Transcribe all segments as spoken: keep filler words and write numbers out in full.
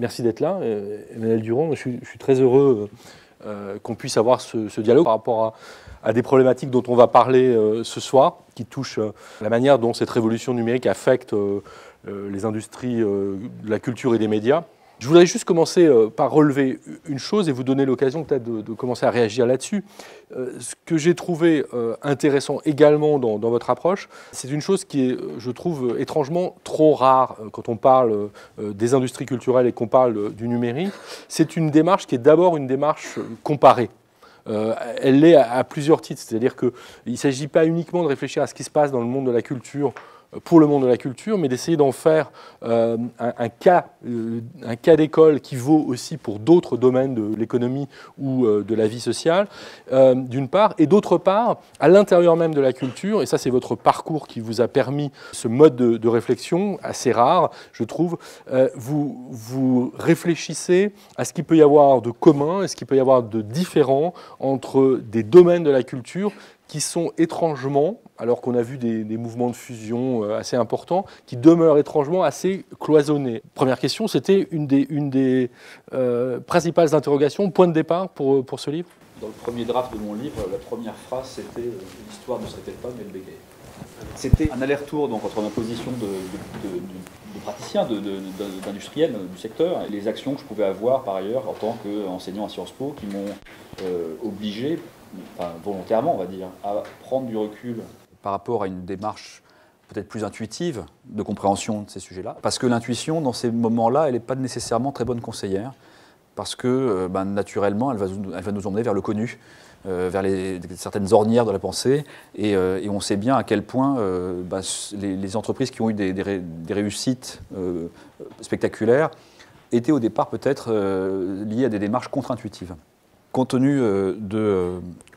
merci d'être là, Emmanuel Durand. Je suis, je suis très heureux euh, qu'on puisse avoir ce, ce dialogue par rapport à, à des problématiques dont on va parler euh, ce soir, qui touchent euh, la manière dont cette révolution numérique affecte euh, euh, les industries euh, de la culture et des médias. Je voudrais juste commencer euh, par relever une chose et vous donner l'occasion peut-être de, de commencer à réagir là-dessus. Euh, ce que j'ai trouvé euh, intéressant également dans, dans votre approche, c'est une chose qui est, je trouve, étrangement trop rare euh, quand on parle euh, des industries culturelles et qu'on parle euh, du numérique. C'est une démarche qui est d'abord une démarche comparée. Euh, elle l'est à, à plusieurs titres, c'est-à-dire qu'il ne s'agit pas uniquement de réfléchir à ce qui se passe dans le monde de la culture pour le monde de la culture, mais d'essayer d'en faire euh, un, un cas, euh, un cas d'école qui vaut aussi pour d'autres domaines de l'économie ou euh, de la vie sociale, euh, d'une part, et d'autre part, à l'intérieur même de la culture, et ça c'est votre parcours qui vous a permis ce mode de, de réflexion assez rare, je trouve, euh, vous, vous réfléchissez à ce qu'il peut y avoir de commun et ce qu'il peut y avoir de différent entre des domaines de la culture qui sont étrangement, alors qu'on a vu des, des mouvements de fusion assez importants, qui demeurent étrangement assez cloisonnés. Première question, c'était une des, une des euh, principales interrogations, point de départ pour, pour ce livre? Dans le premier draft de mon livre, la première phrase, c'était euh, « L'histoire ne serait-elle pas mais le bégaye ». C'était un aller-retour donc, entre ma position de, de, de, de, de praticien, d'industriel du secteur, et les actions que je pouvais avoir par ailleurs en tant qu'enseignant à Sciences Po, qui m'ont euh, obligé, enfin, volontairement on va dire, à prendre du recul par rapport à une démarche peut-être plus intuitive de compréhension de ces sujets-là. Parce que l'intuition, dans ces moments-là, elle n'est pas nécessairement très bonne conseillère, parce que euh, ben, naturellement, elle va, elle va nous emmener vers le connu, euh, vers les, certaines ornières de la pensée, et, euh, et on sait bien à quel point euh, ben, les, les entreprises qui ont eu des, des, des réussites euh, spectaculaires étaient au départ peut-être euh, liées à des démarches contre-intuitives. Compte tenu euh, de euh,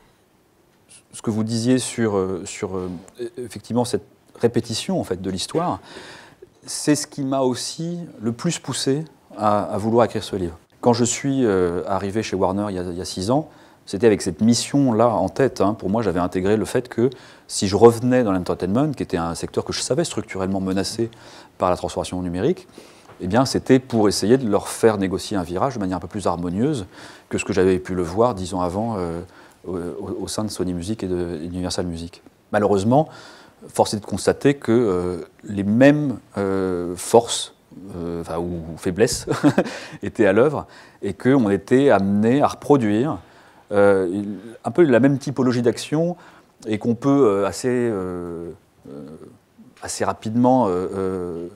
ce que vous disiez sur, euh, sur euh, effectivement cette répétition en fait, de l'histoire, c'est ce qui m'a aussi le plus poussé à, à vouloir écrire ce livre. Quand je suis euh, arrivé chez Warner il y a, il y a six ans, c'était avec cette mission-là en tête. Hein. Pour moi, j'avais intégré le fait que si je revenais dans l'entertainment, qui était un secteur que je savais structurellement menacé par la transformation numérique, eh bien, c'était pour essayer de leur faire négocier un virage de manière un peu plus harmonieuse que ce que j'avais pu le voir dix ans avant euh, au, au sein de Sony Music et d'Universal Music. Malheureusement, force est de constater que euh, les mêmes euh, forces euh, enfin, ou faiblesses étaient à l'œuvre et qu'on était amené à reproduire euh, un peu la même typologie d'action et qu'on peut euh, assez, euh, euh, assez rapidement euh, euh,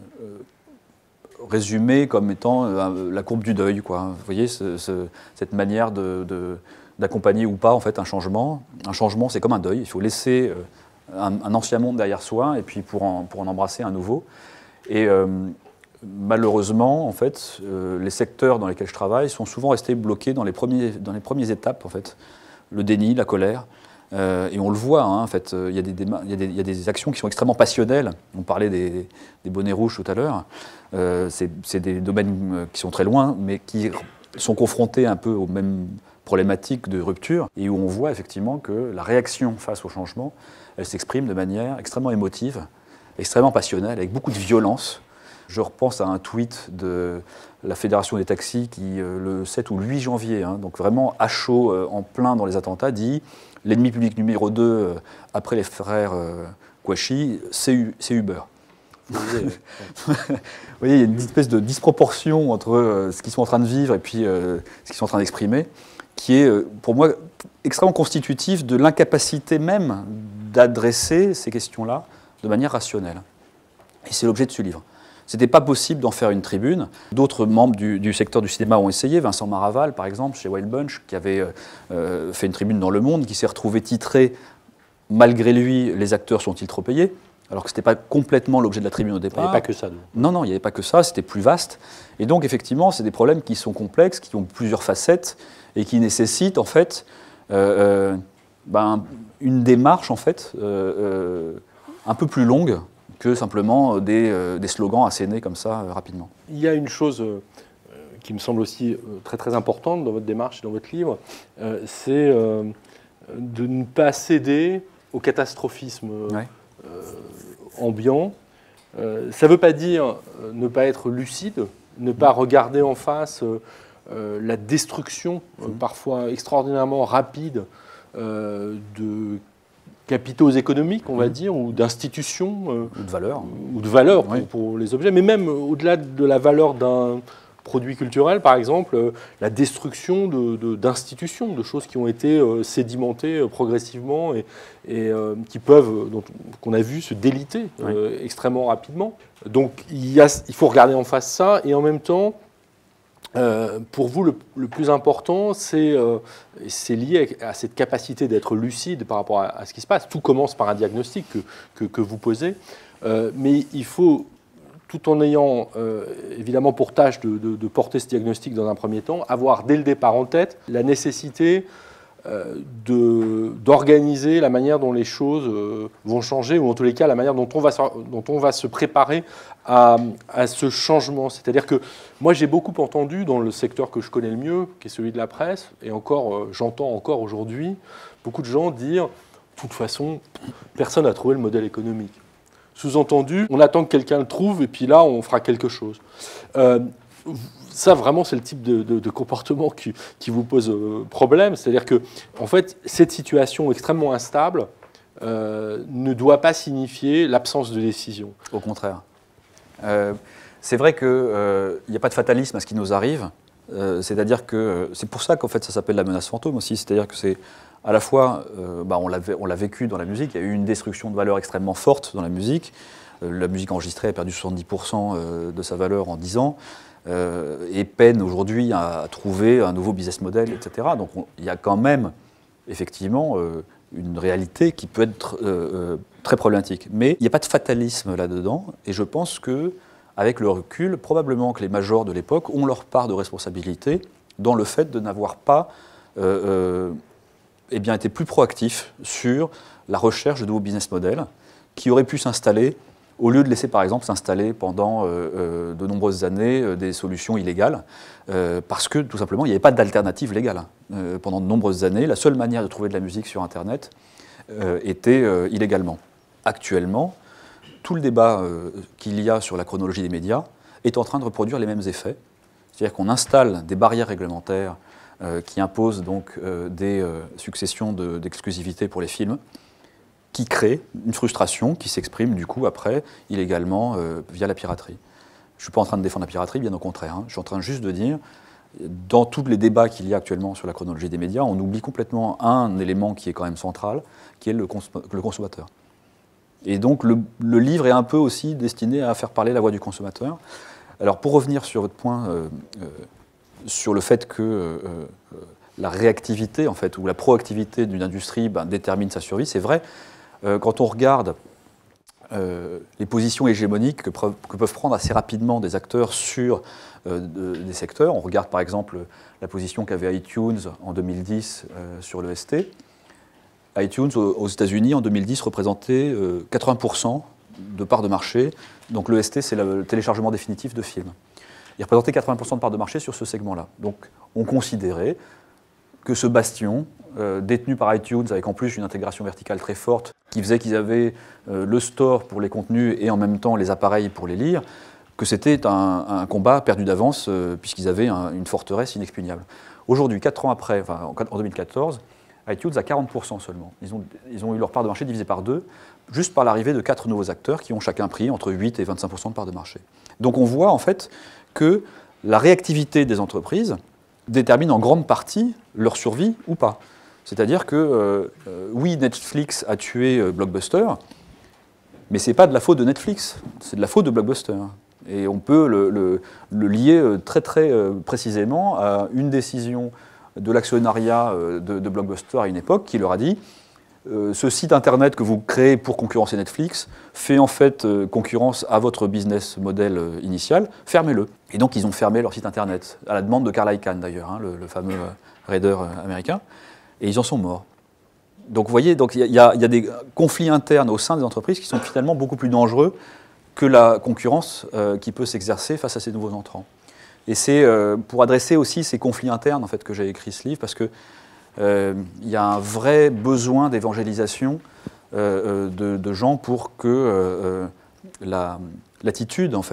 résumer comme étant euh, la courbe du deuil, quoi. Vous voyez, ce, ce, cette manière de, de, d'accompagner ou pas en fait, un changement. Un changement, c'est comme un deuil. Il faut laisser euh, un, un ancien monde derrière soi et puis pour en, pour en embrasser un nouveau. Et euh, malheureusement, en fait, euh, les secteurs dans lesquels je travaille sont souvent restés bloqués dans les, premiers, dans les premières étapes. En fait. Le déni, la colère. Euh, et on le voit, hein, en fait, il y, y, y, y a des actions qui sont extrêmement passionnelles. On parlait des, des bonnets rouges tout à l'heure. Euh, c'est des domaines qui sont très loin, mais qui sont confrontés un peu aux mêmes problématiques de rupture, et où on voit effectivement que la réaction face au changement, elle s'exprime de manière extrêmement émotive, extrêmement passionnelle, avec beaucoup de violence. Je repense à un tweet de la Fédération des taxis qui, euh, le sept ou le huit janvier, hein, donc vraiment à chaud, euh, en plein dans les attentats, dit « L'ennemi public numéro deux, euh, après les frères euh, Kouachi, c'est Uber ». Vous voyez, il y a une espèce de disproportion entre euh, ce qu'ils sont en train de vivre et puis euh, ce qu'ils sont en train d'exprimer, qui est, euh, pour moi, extrêmement constitutif de l'incapacité même d'adresser ces questions-là de manière rationnelle. Et c'est l'objet de ce livre. Ce n'était pas possible d'en faire une tribune. D'autres membres du, du secteur du cinéma ont essayé. Vincent Maraval, par exemple, chez Wild Bunch, qui avait euh, fait une tribune dans Le Monde, qui s'est retrouvé titré « Malgré lui, les acteurs sont-ils trop payés ?» alors que ce n'était pas complètement l'objet de la tribune au départ. Il n'y avait pas que ça. Donc. Non, non, il n'y avait pas que ça, c'était plus vaste. Et donc, effectivement, c'est des problèmes qui sont complexes, qui ont plusieurs facettes, et qui nécessitent, en fait, euh, euh, ben, une démarche, en fait, euh, euh, un peu plus longue que simplement des, euh, des slogans assénés comme ça, euh, rapidement. Il y a une chose euh, qui me semble aussi euh, très, très importante dans votre démarche et dans votre livre, euh, c'est euh, de ne pas céder au catastrophisme ouais. euh, ambiant. Euh, ça ne veut pas dire euh, ne pas être lucide, ne pas regarder en face euh, euh, la destruction, euh, parfois extraordinairement rapide, euh, de capitaux économiques, on va mmh. dire, ou d'institutions. Euh, ou de valeurs. Ou de valeurs pour, oui. pour les objets, mais même au-delà de la valeur d'un produit culturel, par exemple, euh, la destruction de, de, d'institutions, de choses qui ont été euh, sédimentées euh, progressivement et, et euh, qui peuvent, dont, qu'on a vu se déliter euh, oui. extrêmement rapidement. Donc il, y a, il faut regarder en face ça, et en même temps, Euh, pour vous, le, le plus important, c'est euh, lié à cette capacité d'être lucide par rapport à, à ce qui se passe. Tout commence par un diagnostic que, que, que vous posez, euh, mais il faut, tout en ayant euh, évidemment pour tâche de, de, de porter ce diagnostic dans un premier temps, avoir dès le départ en tête la nécessité euh, de, d'organiser la manière dont les choses euh, vont changer, ou en tous les cas la manière dont on va, dont on va se préparer à, à ce changement. C'est-à-dire que moi j'ai beaucoup entendu dans le secteur que je connais le mieux, qui est celui de la presse, et encore euh, j'entends encore aujourd'hui beaucoup de gens dire de toute façon personne n'a trouvé le modèle économique. Sous-entendu, on attend que quelqu'un le trouve et puis là on fera quelque chose. Euh, Ça, vraiment, c'est le type de, de, de comportement qui, qui vous pose euh, problème. C'est-à-dire que, en fait, cette situation extrêmement instable euh, ne doit pas signifier l'absence de décision. Au contraire. Euh, c'est vrai qu'il euh, n'y a pas de fatalisme à ce qui nous arrive. Euh, c'est-à-dire que c'est pour ça qu'en fait, ça s'appelle la menace fantôme aussi. C'est-à-dire que c'est à la fois, euh, bah, on l'a on l'a vécu dans la musique. Il y a eu une destruction de valeur extrêmement forte dans la musique. Euh, la musique enregistrée a perdu soixante-dix pour cent de sa valeur en dix ans. Euh, et peine aujourd'hui à trouver un nouveau business model, et cetera. Donc on, il y a quand même effectivement euh, une réalité qui peut être euh, euh, très problématique. Mais il n'y a pas de fatalisme là-dedans, et je pense qu'avec le recul, probablement que les majors de l'époque ont leur part de responsabilité dans le fait de n'avoir pas euh, euh, eh bien, été plus proactifs sur la recherche de nouveaux business models qui auraient pu s'installer au lieu de laisser, par exemple, s'installer pendant euh, euh, de nombreuses années euh, des solutions illégales, euh, parce que, tout simplement, il n'y avait pas d'alternative légale. Euh, pendant de nombreuses années, la seule manière de trouver de la musique sur Internet euh, était euh, illégalement. Actuellement, tout le débat euh, qu'il y a sur la chronologie des médias est en train de reproduire les mêmes effets. C'est-à-dire qu'on installe des barrières réglementaires euh, qui imposent donc euh, des euh, successions de, d'exclusivité pour les films, qui crée une frustration qui s'exprime du coup après illégalement euh, via la piraterie. Je ne suis pas en train de défendre la piraterie, bien au contraire. Hein. Je suis en train juste de dire, dans tous les débats qu'il y a actuellement sur la chronologie des médias, on oublie complètement un élément qui est quand même central, qui est le, cons le consommateur. Et donc le, le livre est un peu aussi destiné à faire parler la voix du consommateur. Alors pour revenir sur votre point, euh, euh, sur le fait que euh, euh, la réactivité en fait, ou la proactivité d'une industrie ben, détermine sa survie, c'est vrai. Euh, quand on regarde euh, les positions hégémoniques que, que peuvent prendre assez rapidement des acteurs sur euh, de, des secteurs, on regarde par exemple la position qu'avait iTunes en deux mille dix euh, sur l'E S T. iTunes aux, aux États-Unis en deux mille dix représentait euh, quatre-vingts pour cent de part de marché. Donc l'E S T, c'est le téléchargement définitif de films. Il représentait quatre-vingts pour cent de part de marché sur ce segment-là. Donc on considérait que ce bastion, euh, détenu par iTunes, avec en plus une intégration verticale très forte, qui faisait qu'ils avaient euh, le store pour les contenus et en même temps les appareils pour les lire, que c'était un, un combat perdu d'avance, euh, puisqu'ils avaient un, une forteresse inexpugnable. Aujourd'hui, quatre ans après, enfin, en deux mille quatorze, iTunes a quarante pour cent seulement. Ils ont, ils ont eu leur part de marché divisée par deux, juste par l'arrivée de quatre nouveaux acteurs qui ont chacun pris entre huit et vingt-cinq pour cent de part de marché. Donc on voit en fait que la réactivité des entreprises détermine en grande partie leur survie ou pas. C'est-à-dire que, euh, euh, oui, Netflix a tué euh, Blockbuster, mais ce n'est pas de la faute de Netflix, c'est de la faute de Blockbuster. Et on peut le, le, le lier très très euh, précisément à une décision de l'actionnariat euh, de, de Blockbuster à une époque qui leur a dit euh, ce site internet que vous créez pour concurrencer Netflix fait en fait euh, concurrence à votre business model euh, initial, fermez-le. Et donc ils ont fermé leur site internet, à la demande de Carl Icahn d'ailleurs, hein, le, le fameux euh, raider euh, américain, et ils en sont morts. Donc vous voyez, donc il y, y, y a des conflits internes au sein des entreprises qui sont finalement beaucoup plus dangereux que la concurrence euh, qui peut s'exercer face à ces nouveaux entrants. Et c'est euh, pour adresser aussi ces conflits internes en fait, que j'ai écrit ce livre, parce qu'il euh, y a un vrai besoin d'évangélisation euh, de, de gens pour que euh, la, l'attitude en fait,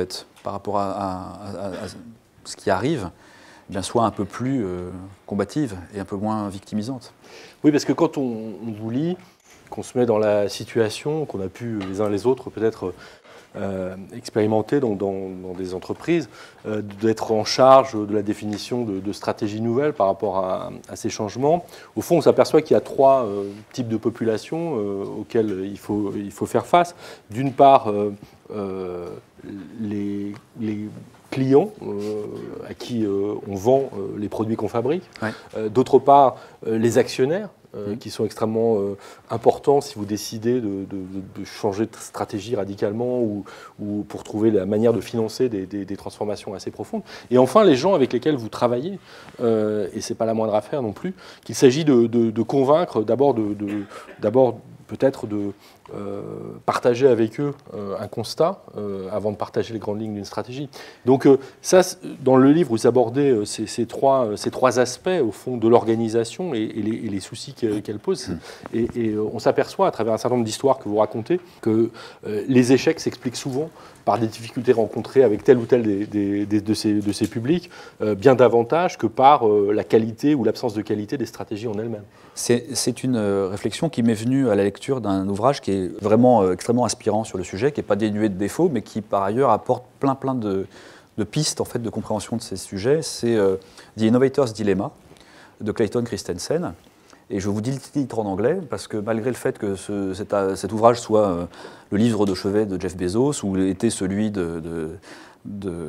par rapport à, à, à, à ce qui arrive, eh bien, soit un peu plus euh, combative et un peu moins victimisante. Oui, parce que quand on, on vous lit, qu'on se met dans la situation qu'on a pu les uns les autres peut-être euh, expérimenter donc dans, dans des entreprises, euh, d'être en charge de la définition de, de stratégies nouvelles par rapport à, à ces changements, au fond on s'aperçoit qu'il y a trois euh, types de populations euh, auxquelles il faut, il faut faire face. D'une part, euh, euh, les, les clients euh, à qui euh, on vend euh, les produits qu'on fabrique. Ouais. Euh, d'autre part, euh, les actionnaires euh, mmh. qui sont extrêmement euh, importants si vous décidez de, de, de changer de stratégie radicalement ou, ou pour trouver la manière de financer des, des, des transformations assez profondes. Et enfin, les gens avec lesquels vous travaillez, euh, et ce n'est pas la moindre affaire non plus, qu'il s'agit de, de, de convaincre d'abord de, de, d'abord peut-être de euh, partager avec eux euh, un constat euh, avant de partager les grandes lignes d'une stratégie. Donc euh, ça, dans le livre, vous abordez euh, ces, ces, trois, ces trois aspects au fond de l'organisation et, et, les, et les soucis qu'elle, qu'elle pose. Et, et euh, on s'aperçoit à travers un certain nombre d'histoires que vous racontez que euh, les échecs s'expliquent souvent par des difficultés rencontrées avec tel ou tel des, des, des, de, ces, de ces publics, euh, bien davantage que par euh, la qualité ou l'absence de qualité des stratégies en elles-mêmes. C'est, c'est une réflexion qui m'est venue à la lecture d'un ouvrage qui est vraiment euh, extrêmement inspirant sur le sujet, qui n'est pas dénué de défauts, mais qui par ailleurs apporte plein plein de, de pistes en fait, de compréhension de ces sujets. C'est euh, The Innovator's Dilemma de Clayton Christensen. Et je vous dis le titre en anglais, parce que malgré le fait que ce, cet, cet ouvrage soit euh, le livre de chevet de Jeff Bezos, ou était celui de, de, de euh,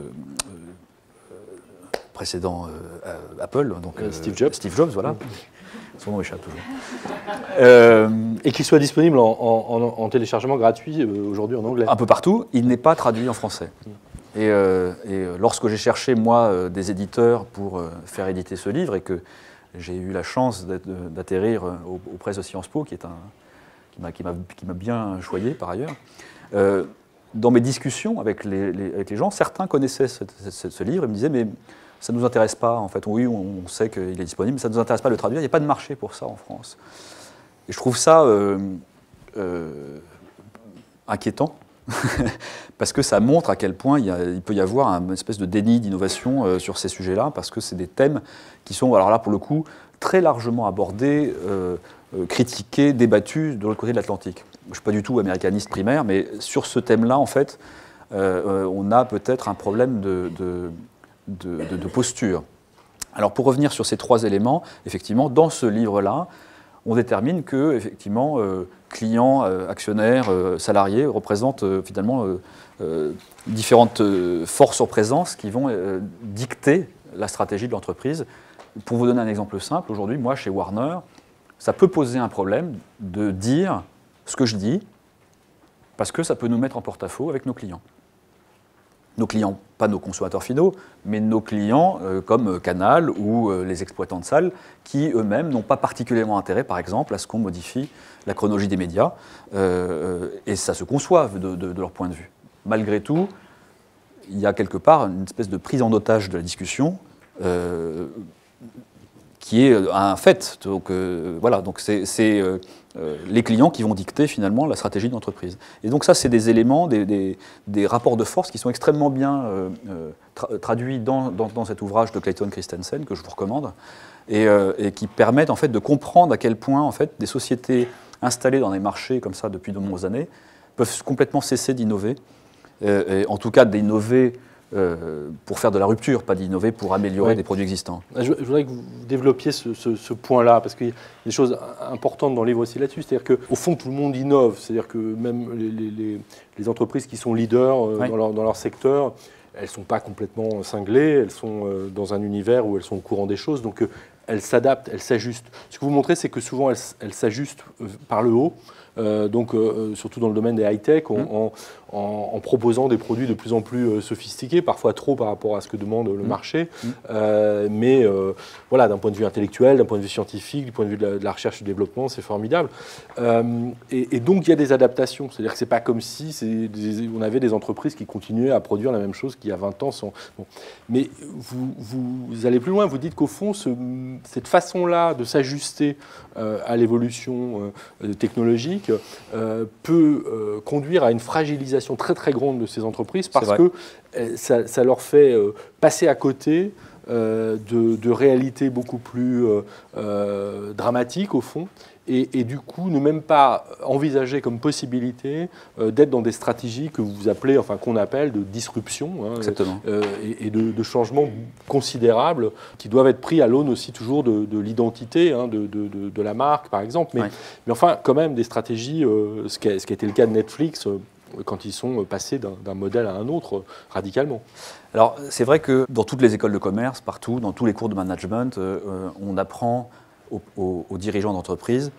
précédent euh, Apple, donc euh, Steve Jobs, Steve Jobs, voilà. Son nom échappe toujours. Euh, et qu'il soit disponible en, en, en téléchargement gratuit euh, aujourd'hui en anglais. Un peu partout, il n'est pas traduit en français. Mm. Et, euh, et lorsque j'ai cherché, moi, euh, des éditeurs pour euh, faire éditer ce livre, et que j'ai eu la chance d'atterrir auprès de Sciences Po, qui est un, qui m'a, qui m'a, qui m'a bien choyé par ailleurs. Euh, dans mes discussions avec les, les, avec les gens, certains connaissaient ce, ce, ce livre et me disaient mais ça ne nous intéresse pas, en fait. Oui, on sait qu'il est disponible, mais ça ne nous intéresse pas de le traduire. Il n'y a pas de marché pour ça en France. Et je trouve ça euh, euh, inquiétant. Parce que ça montre à quel point il, y a, il peut y avoir une espèce de déni d'innovation euh, sur ces sujets-là, parce que c'est des thèmes qui sont, alors là pour le coup, très largement abordés, euh, euh, critiqués, débattus de l'autre côté de l'Atlantique. Je ne suis pas du tout américaniste primaire, mais sur ce thème-là, en fait, euh, euh, on a peut-être un problème de, de, de, de, de posture. Alors pour revenir sur ces trois éléments, effectivement, dans ce livre-là, on détermine que, effectivement, euh, clients, euh, actionnaires, euh, salariés représentent euh, finalement euh, euh, différentes euh, forces en présence qui vont euh, dicter la stratégie de l'entreprise. Pour vous donner un exemple simple, aujourd'hui, moi, chez Warner, ça peut poser un problème de dire ce que je dis, parce que ça peut nous mettre en porte-à-faux avec nos clients. Nos clients, pas nos consommateurs finaux, mais nos clients euh, comme Canal ou euh, les exploitants de salles qui eux-mêmes n'ont pas particulièrement intérêt, par exemple, à ce qu'on modifie la chronologie des médias, euh, et ça se conçoit de, de, de leur point de vue. Malgré tout, il y a quelque part une espèce de prise en otage de la discussion euh, qui est un fait. Donc euh, voilà, donc c'est, c'est euh, euh, les clients qui vont dicter finalement la stratégie de l'entreprise. Et donc ça, c'est des éléments, des, des, des rapports de force qui sont extrêmement bien euh, tra- traduits dans, dans, dans cet ouvrage de Clayton Christensen que je vous recommande, et, euh, et qui permettent en fait de comprendre à quel point en fait des sociétés installées dans des marchés comme ça depuis de nombreuses années peuvent complètement cesser d'innover, euh, et en tout cas d'innover Euh, pour faire de la rupture, pas d'innover pour améliorer ouais. des produits existants. Je, je voudrais que vous développiez ce, ce, ce point-là, parce qu'il y a des choses importantes dans le livre aussi là-dessus. C'est-à-dire qu'au fond, tout le monde innove. C'est-à-dire que même les, les, les entreprises qui sont leaders euh, ouais. dans, leur, dans leur secteur, elles ne sont pas complètement cinglées, elles sont euh, dans un univers où elles sont au courant des choses, donc euh, elles s'adaptent, elles s'ajustent. Ce que vous montrez, c'est que souvent, elles, elles s'ajustent euh, par le haut. Euh, donc euh, surtout dans le domaine des high-tech, en, mmh. en, en, en proposant des produits de plus en plus euh, sophistiqués, parfois trop par rapport à ce que demande le mmh. marché, mmh. Euh, mais euh, voilà, d'un point de vue intellectuel, d'un point de vue scientifique, du point de vue de la, de la recherche et du développement, c'est formidable. Euh, et, et donc il y a des adaptations, c'est-à-dire que c'est pas comme si c'est des, on avait des entreprises qui continuaient à produire la même chose qu'il y a vingt ans. Sans, bon. Mais vous, vous, vous allez plus loin, vous dites qu'au fond, ce, cette façon-là de s'ajuster euh, à l'évolution euh, technologique, numérique euh, peut euh, conduire à une fragilisation très très grande de ces entreprises parce que euh, ça, ça leur fait euh, passer à côté euh, de, de réalités beaucoup plus euh, euh, dramatiques au fond. Et, et du coup, ne même pas envisager comme possibilité euh, d'être dans des stratégies que vous appelez, enfin qu'on appelle de disruption hein, euh, et, et de, de changements considérables qui doivent être pris à l'aune aussi toujours de, de l'identité hein, de, de, de, de la marque, par exemple. Mais, ouais. mais enfin, quand même, des stratégies, euh, ce, qui a, ce qui a été le cas de Netflix, euh, quand ils sont passés d'un modèle à un autre, euh, radicalement. Alors, c'est vrai que dans toutes les écoles de commerce, partout, dans tous les cours de management, euh, on apprend Aux, aux, aux dirigeants d'entreprise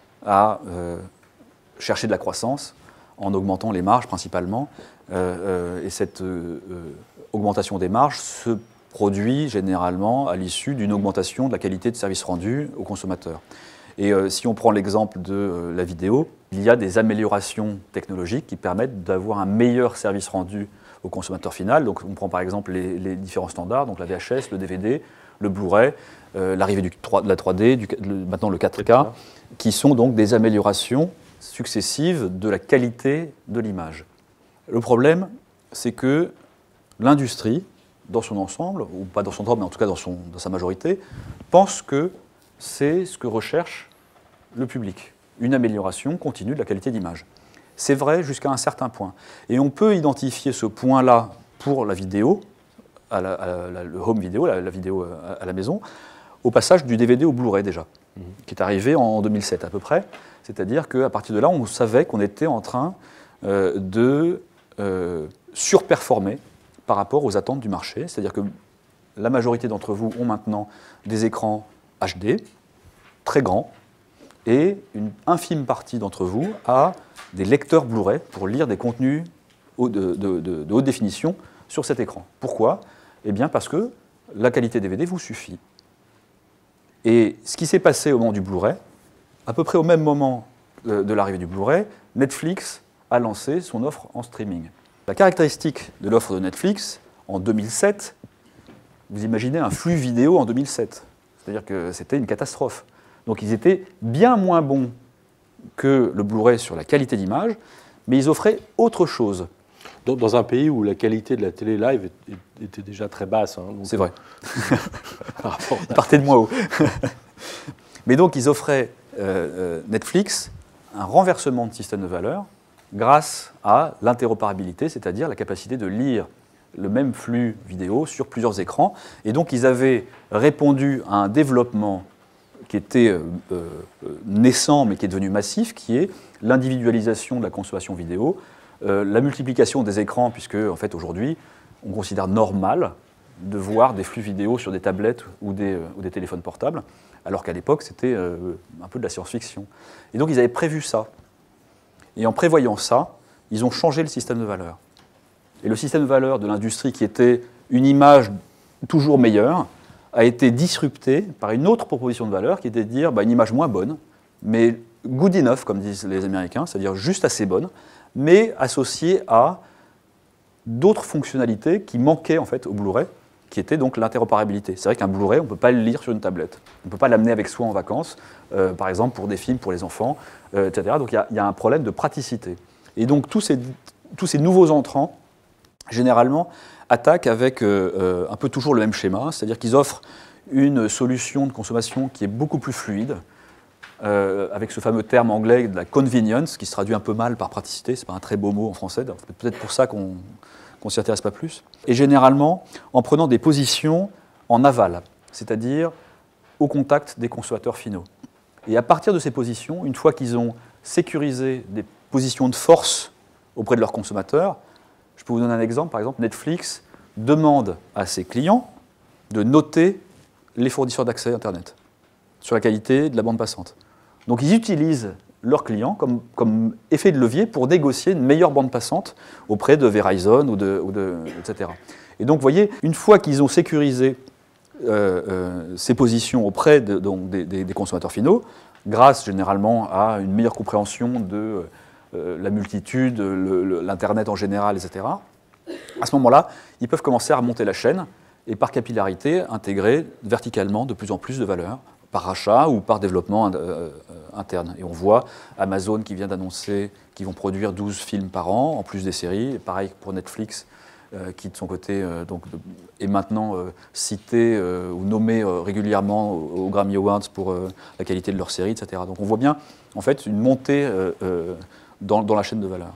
à euh, chercher de la croissance en augmentant les marges principalement. Euh, euh, et cette euh, augmentation des marges se produit généralement à l'issue d'une augmentation de la qualité de service rendu aux consommateurs. Et euh, si on prend l'exemple de euh, la vidéo, il y a des améliorations technologiques qui permettent d'avoir un meilleur service rendu au consommateur final. Donc on prend par exemple les, les différents standards, donc la V H S, le D V D, le Blu-ray, euh, l'arrivée de la trois D, du, le, maintenant le quatre K, qui sont donc des améliorations successives de la qualité de l'image. Le problème, c'est que l'industrie, dans son ensemble, ou pas dans son ensemble, mais en tout cas dans, son, dans sa majorité, pense que c'est ce que recherche le public, une amélioration continue de la qualité d'image. C'est vrai jusqu'à un certain point. Et on peut identifier ce point-là pour la vidéo, à la, à la, le home vidéo, la, la vidéo à, à la maison, au passage du D V D au Blu-ray déjà, mmh. qui est arrivé en deux mille sept à peu près. C'est-à-dire qu'à partir de là, on savait qu'on était en train euh, de euh, surperformer par rapport aux attentes du marché. C'est-à-dire que la majorité d'entre vous ont maintenant des écrans H D, très grands, et une infime partie d'entre vous a des lecteurs Blu-ray pour lire des contenus de, de, de, de haute définition sur cet écran. Pourquoi ? Eh bien parce que la qualité D V D vous suffit. Et ce qui s'est passé au moment du Blu-ray, à peu près au même moment de, de l'arrivée du Blu-ray, Netflix a lancé son offre en streaming. La caractéristique de l'offre de Netflix, en deux mille sept, vous imaginez un flux vidéo en deux mille sept. C'est-à-dire que c'était une catastrophe. Donc ils étaient bien moins bons que le Blu-ray sur la qualité d'image, mais ils offraient autre chose. Dans, dans un pays où la qualité de la télé live était déjà très basse. Hein, c'est vrai. Ils partaient de moins haut. Mais donc ils offraient euh, Netflix un renversement de système de valeur grâce à l'interopérabilité, c'est-à-dire la capacité de lire le même flux vidéo sur plusieurs écrans. Et donc ils avaient répondu à un développement qui était euh, euh, naissant mais qui est devenu massif, qui est l'individualisation de la consommation vidéo, euh, la multiplication des écrans, puisque en fait aujourd'hui on considère normal de voir des flux vidéo sur des tablettes ou des, euh, ou des téléphones portables, alors qu'à l'époque c'était euh, un peu de la science-fiction. Et donc ils avaient prévu ça. Et en prévoyant ça, ils ont changé le système de valeur. Et le système de valeur de l'industrie, qui était une image toujours meilleure, a été disrupté par une autre proposition de valeur qui était de dire bah, une image moins bonne, mais good enough, comme disent les Américains, c'est-à-dire juste assez bonne, mais associée à d'autres fonctionnalités qui manquaient en fait au Blu-ray, qui était donc l'interopérabilité. C'est vrai qu'un Blu-ray, on ne peut pas le lire sur une tablette. On ne peut pas l'amener avec soi en vacances, euh, par exemple pour des films pour les enfants, euh, et cetera. Donc il y, y a un problème de praticité. Et donc tous ces, tous ces nouveaux entrants, généralement, attaquent avec euh, euh, un peu toujours le même schéma, c'est-à-dire qu'ils offrent une solution de consommation qui est beaucoup plus fluide, euh, avec ce fameux terme anglais de la convenience, qui se traduit un peu mal par praticité, c'est pas un très beau mot en français, c'est peut-être pour ça qu'on qu'on s'y intéresse pas plus. Et généralement, en prenant des positions en aval, c'est-à-dire au contact des consommateurs finaux. Et à partir de ces positions, une fois qu'ils ont sécurisé des positions de force auprès de leurs consommateurs, je peux vous donner un exemple. Par exemple, Netflix demande à ses clients de noter les fournisseurs d'accès à Internet sur la qualité de la bande passante. Donc ils utilisent leurs clients comme, comme effet de levier pour négocier une meilleure bande passante auprès de Verizon ou de, ou de et cetera. Et donc, vous voyez, une fois qu'ils ont sécurisé euh, euh, ces positions auprès de, donc, des, des, des consommateurs finaux, grâce généralement à une meilleure compréhension de euh, la multitude, l'Internet en général, et cetera, à ce moment-là, ils peuvent commencer à remonter la chaîne et par capillarité intégrer verticalement de plus en plus de valeur par rachat ou par développement euh, interne. Et on voit Amazon qui vient d'annoncer qu'ils vont produire douze films par an, en plus des séries. Et pareil pour Netflix, euh, qui de son côté euh, donc, est maintenant euh, cité euh, ou nommé euh, régulièrement aux, aux Grammy Awards pour euh, la qualité de leurs séries, et cetera. Donc on voit bien en fait une montée euh, euh, dans, dans la chaîne de valeur.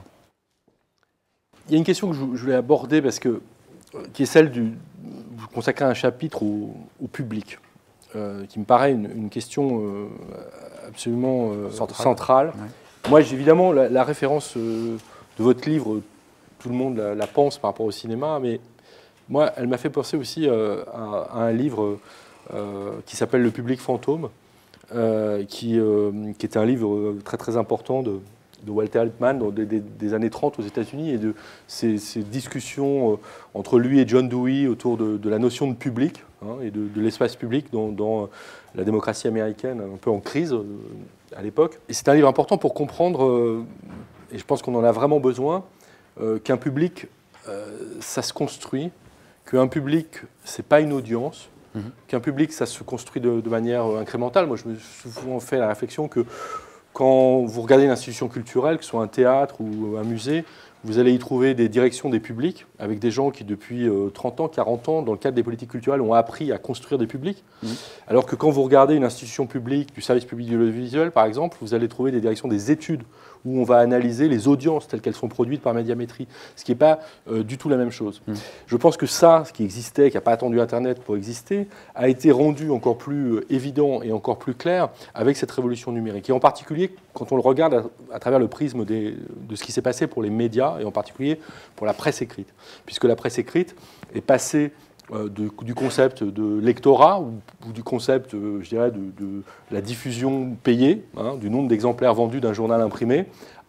Il y a une question que je voulais aborder, parce que, qui est celle du... Vous consacrez un chapitre au, au public. Euh, qui me paraît une, une question euh, absolument euh, centrale. centrale. Ouais. Moi, j'ai évidemment la, la référence euh, de votre livre, tout le monde la, la pense par rapport au cinéma, mais moi, elle m'a fait penser aussi euh, à, à un livre euh, qui s'appelle Le public fantôme, euh, qui, euh, qui est un livre très très important de, de Walter Lippmann dans des, des, des années trente aux États-Unis, et de ces, ces discussions euh, entre lui et John Dewey autour de, de la notion de public, hein, et de, de l'espace public dans, dans la démocratie américaine un peu en crise euh, à l'époque. Et c'est un livre important pour comprendre, euh, et je pense qu'on en a vraiment besoin, euh, qu'un public, euh, ça se construit, qu'un public, c'est pas une audience, mmh. qu'un public, ça se construit de, de manière incrémentale. Moi, je me suis souvent fait la réflexion que quand vous regardez une institution culturelle, que ce soit un théâtre ou un musée, vous allez y trouver des directions des publics, avec des gens qui, depuis trente ans, quarante ans, dans le cadre des politiques culturelles, ont appris à construire des publics. Mmh. Alors que quand vous regardez une institution publique, du service public de l'audiovisuel, par exemple, vous allez trouver des directions des études, où on va analyser les audiences telles qu'elles sont produites par Médiamétrie, ce qui n'est pas euh, du tout la même chose. Mmh. Je pense que ça, ce qui existait, qui n'a pas attendu Internet pour exister, a été rendu encore plus euh, évident et encore plus clair avec cette révolution numérique. Et en particulier, quand on le regarde à, à travers le prisme des, de ce qui s'est passé pour les médias, et en particulier pour la presse écrite. Puisque la presse écrite est passée euh, de, du concept de lectorat, ou, ou du concept, euh, je dirais, de, de la diffusion payée, hein, du nombre d'exemplaires vendus d'un journal imprimé,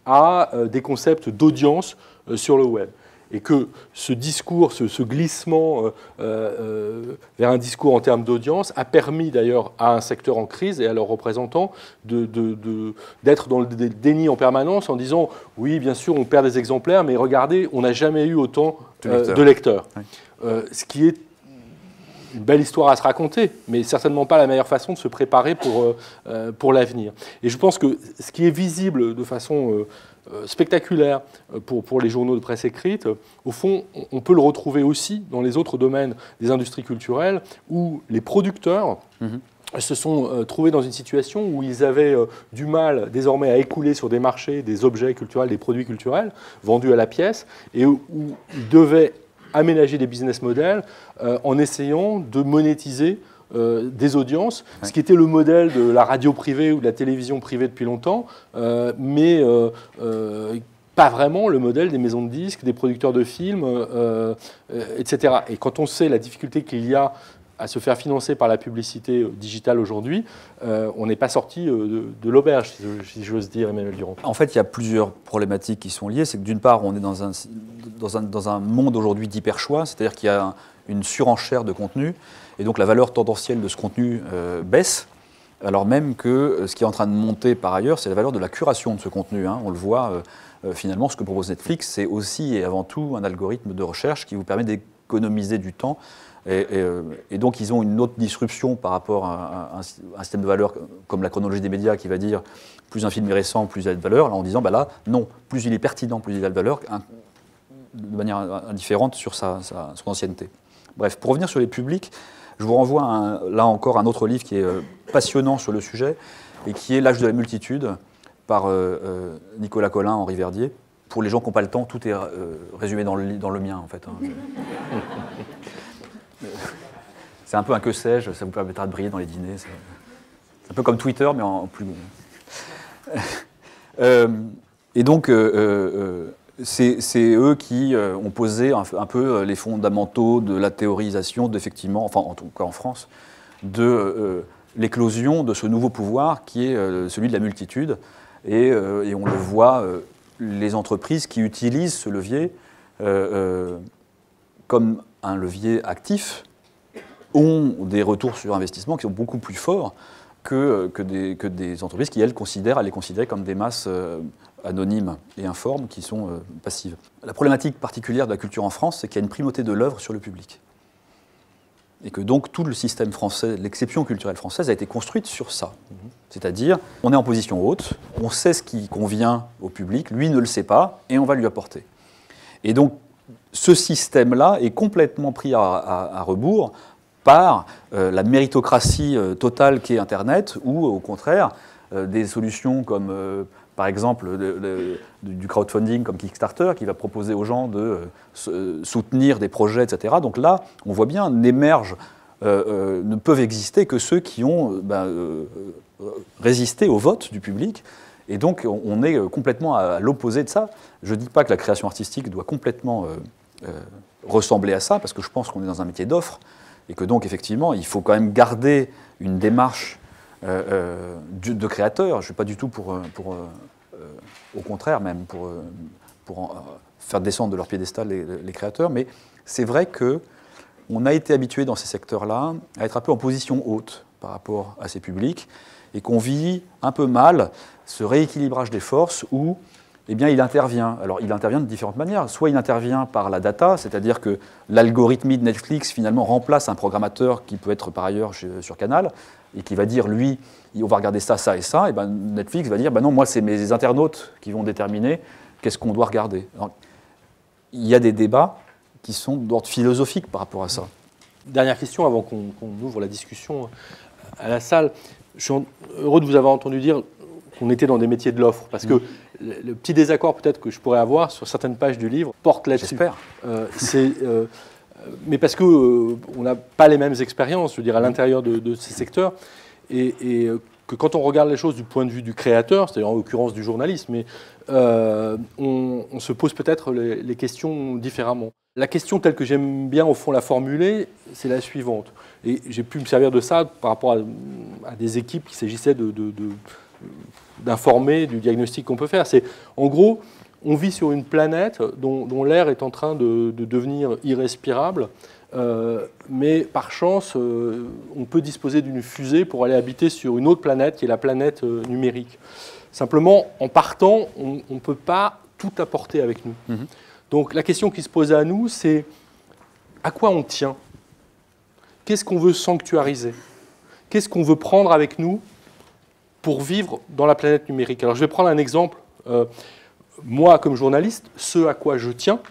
à euh, des concepts d'audience euh, sur le web. Et que ce discours, ce, ce glissement euh, euh, vers un discours en termes d'audience a permis d'ailleurs à un secteur en crise et à leurs représentants de, de, de, d'être dans le déni en permanence en disant « oui, bien sûr, on perd des exemplaires, mais regardez, on n'a jamais eu autant euh, de lecteurs. Oui. » euh, Ce qui est une belle histoire à se raconter, mais certainement pas la meilleure façon de se préparer pour, euh, pour l'avenir. Et je pense que ce qui est visible de façon euh, spectaculaire pour, pour les journaux de presse écrite, au fond, on peut le retrouver aussi dans les autres domaines des industries culturelles, où les producteurs mmh. se sont euh, trouvés dans une situation où ils avaient euh, du mal désormais à écouler sur des marchés des objets culturels, des produits culturels vendus à la pièce, et où, où ils devaient aménager des business models euh, en essayant de monétiser euh, des audiences, ouais. ce qui était le modèle de la radio privée ou de la télévision privée depuis longtemps, euh, mais euh, euh, pas vraiment le modèle des maisons de disques, des producteurs de films, euh, euh, et cetera. Et quand on sait la difficulté qu'il y a à se faire financer par la publicité digitale aujourd'hui, euh, on n'est pas sorti de, de l'auberge, si j'ose dire, Emmanuel Durand. En fait, il y a plusieurs problématiques qui sont liées. C'est que d'une part, on est dans un, dans un, dans un monde aujourd'hui d'hyper-choix, c'est-à-dire qu'il y a une surenchère de contenu, et donc la valeur tendancielle de ce contenu euh, baisse, alors même que ce qui est en train de monter par ailleurs, c'est la valeur de la curation de ce contenu. Hein. On le voit, euh, euh, finalement, ce que propose Netflix, c'est aussi et avant tout un algorithme de recherche qui vous permet d'économiser du temps. Et, et, et donc, ils ont une autre disruption par rapport à un, un système de valeur comme la chronologie des médias qui va dire plus un film est récent, plus il a de valeur, là, en disant bah là, non, plus il est pertinent, plus il a de valeur, un, de manière indifférente sur sa, sa, son ancienneté. Bref, pour revenir sur les publics, je vous renvoie à un, là encore à un autre livre qui est passionnant sur le sujet et qui est L'âge de la multitude par euh, Nicolas Collin, Henri Verdier. Pour les gens qui n'ont pas le temps, tout est euh, résumé dans le, dans le mien en fait. Hein. C'est un peu un que sais-je, ça vous permettra de briller dans les dîners. C'est un peu comme Twitter, mais en plus... euh, et donc, euh, euh, c'est, c'est eux qui euh, ont posé un, un peu les fondamentaux de la théorisation, d'effectivement, enfin en tout cas en France, de euh, l'éclosion de ce nouveau pouvoir qui est euh, celui de la multitude. Et, euh, et on le voit, euh, les entreprises qui utilisent ce levier euh, euh, comme un levier actif, ont des retours sur investissement qui sont beaucoup plus forts que, que, des, que des entreprises qui, elles, considèrent, à les considérer comme des masses euh, anonymes et informes qui sont euh, passives. La problématique particulière de la culture en France, c'est qu'il y a une primauté de l'œuvre sur le public. Et que donc tout le système français, l'exception culturelle française a été construite sur ça. Mmh. C'est-à-dire, on est en position haute, on sait ce qui convient au public, lui ne le sait pas, et on va lui apporter. Et donc, ce système-là est complètement pris à, à, à rebours par euh, la méritocratie euh, totale qu'est Internet, ou au contraire, euh, des solutions comme, euh, par exemple, le, le, du crowdfunding comme Kickstarter, qui va proposer aux gens de euh, soutenir des projets, et cetera. Donc là, on voit bien, n'émergent, euh, euh, ne peuvent exister que ceux qui ont euh, ben, euh, résisté au vote du public. Et donc, on est complètement à l'opposé de ça. Je ne dis pas que la création artistique doit complètement euh, euh, ressembler à ça, parce que je pense qu'on est dans un métier d'offre, et que donc, effectivement, il faut quand même garder une démarche euh, euh, de créateur. Je ne suis pas du tout pour, pour euh, au contraire même, pour, pour en, faire descendre de leur piédestal les, les créateurs, mais c'est vrai qu'on a été habitué dans ces secteurs-là à être un peu en position haute par rapport à ces publics, et qu'on vit un peu mal ce rééquilibrage des forces où eh bien, il intervient. Alors, il intervient de différentes manières. Soit il intervient par la data, c'est-à-dire que l'algorithmie de Netflix, finalement, remplace un programmateur qui peut être par ailleurs chez, sur Canal, et qui va dire, lui, on va regarder ça, ça et ça, et ben Netflix va dire, ben non, moi, c'est mes internautes qui vont déterminer qu'est-ce qu'on doit regarder. Alors, il y a des débats qui sont d'ordre philosophique par rapport à ça. Dernière question, avant qu'on qu'on ouvre la discussion à la salle. Je suis heureux de vous avoir entendu dire qu'on était dans des métiers de l'offre, parce que mmh. le, le petit désaccord peut-être que je pourrais avoir sur certaines pages du livre porte là-dessus. J'espère. Euh, c'est, euh, mais parce qu'on euh, n'a pas les mêmes expériences, je veux dire, à l'intérieur de, de ces secteurs, et, et que quand on regarde les choses du point de vue du créateur, c'est-à-dire en l'occurrence du journaliste, mais euh, on, on se pose peut-être les, les questions différemment. La question telle que j'aime bien au fond la formuler, c'est la suivante. Et j'ai pu me servir de ça par rapport à, à des équipes qu'il s'agissait de, de, de, d'informer du diagnostic qu'on peut faire. C'est, en gros, on vit sur une planète dont, dont l'air est en train de, de devenir irrespirable, euh, mais par chance, euh, on peut disposer d'une fusée pour aller habiter sur une autre planète, qui est la planète euh, numérique. Simplement, en partant, on ne peut pas tout apporter avec nous. Mmh. Donc la question qui se pose à nous, c'est à quoi on tient ? Qu'est-ce qu'on veut sanctuariser ? Qu'est-ce qu'on veut prendre avec nous pour vivre dans la planète numérique ? Alors je vais prendre un exemple. Euh, moi, comme journaliste, ce à quoi je tiens,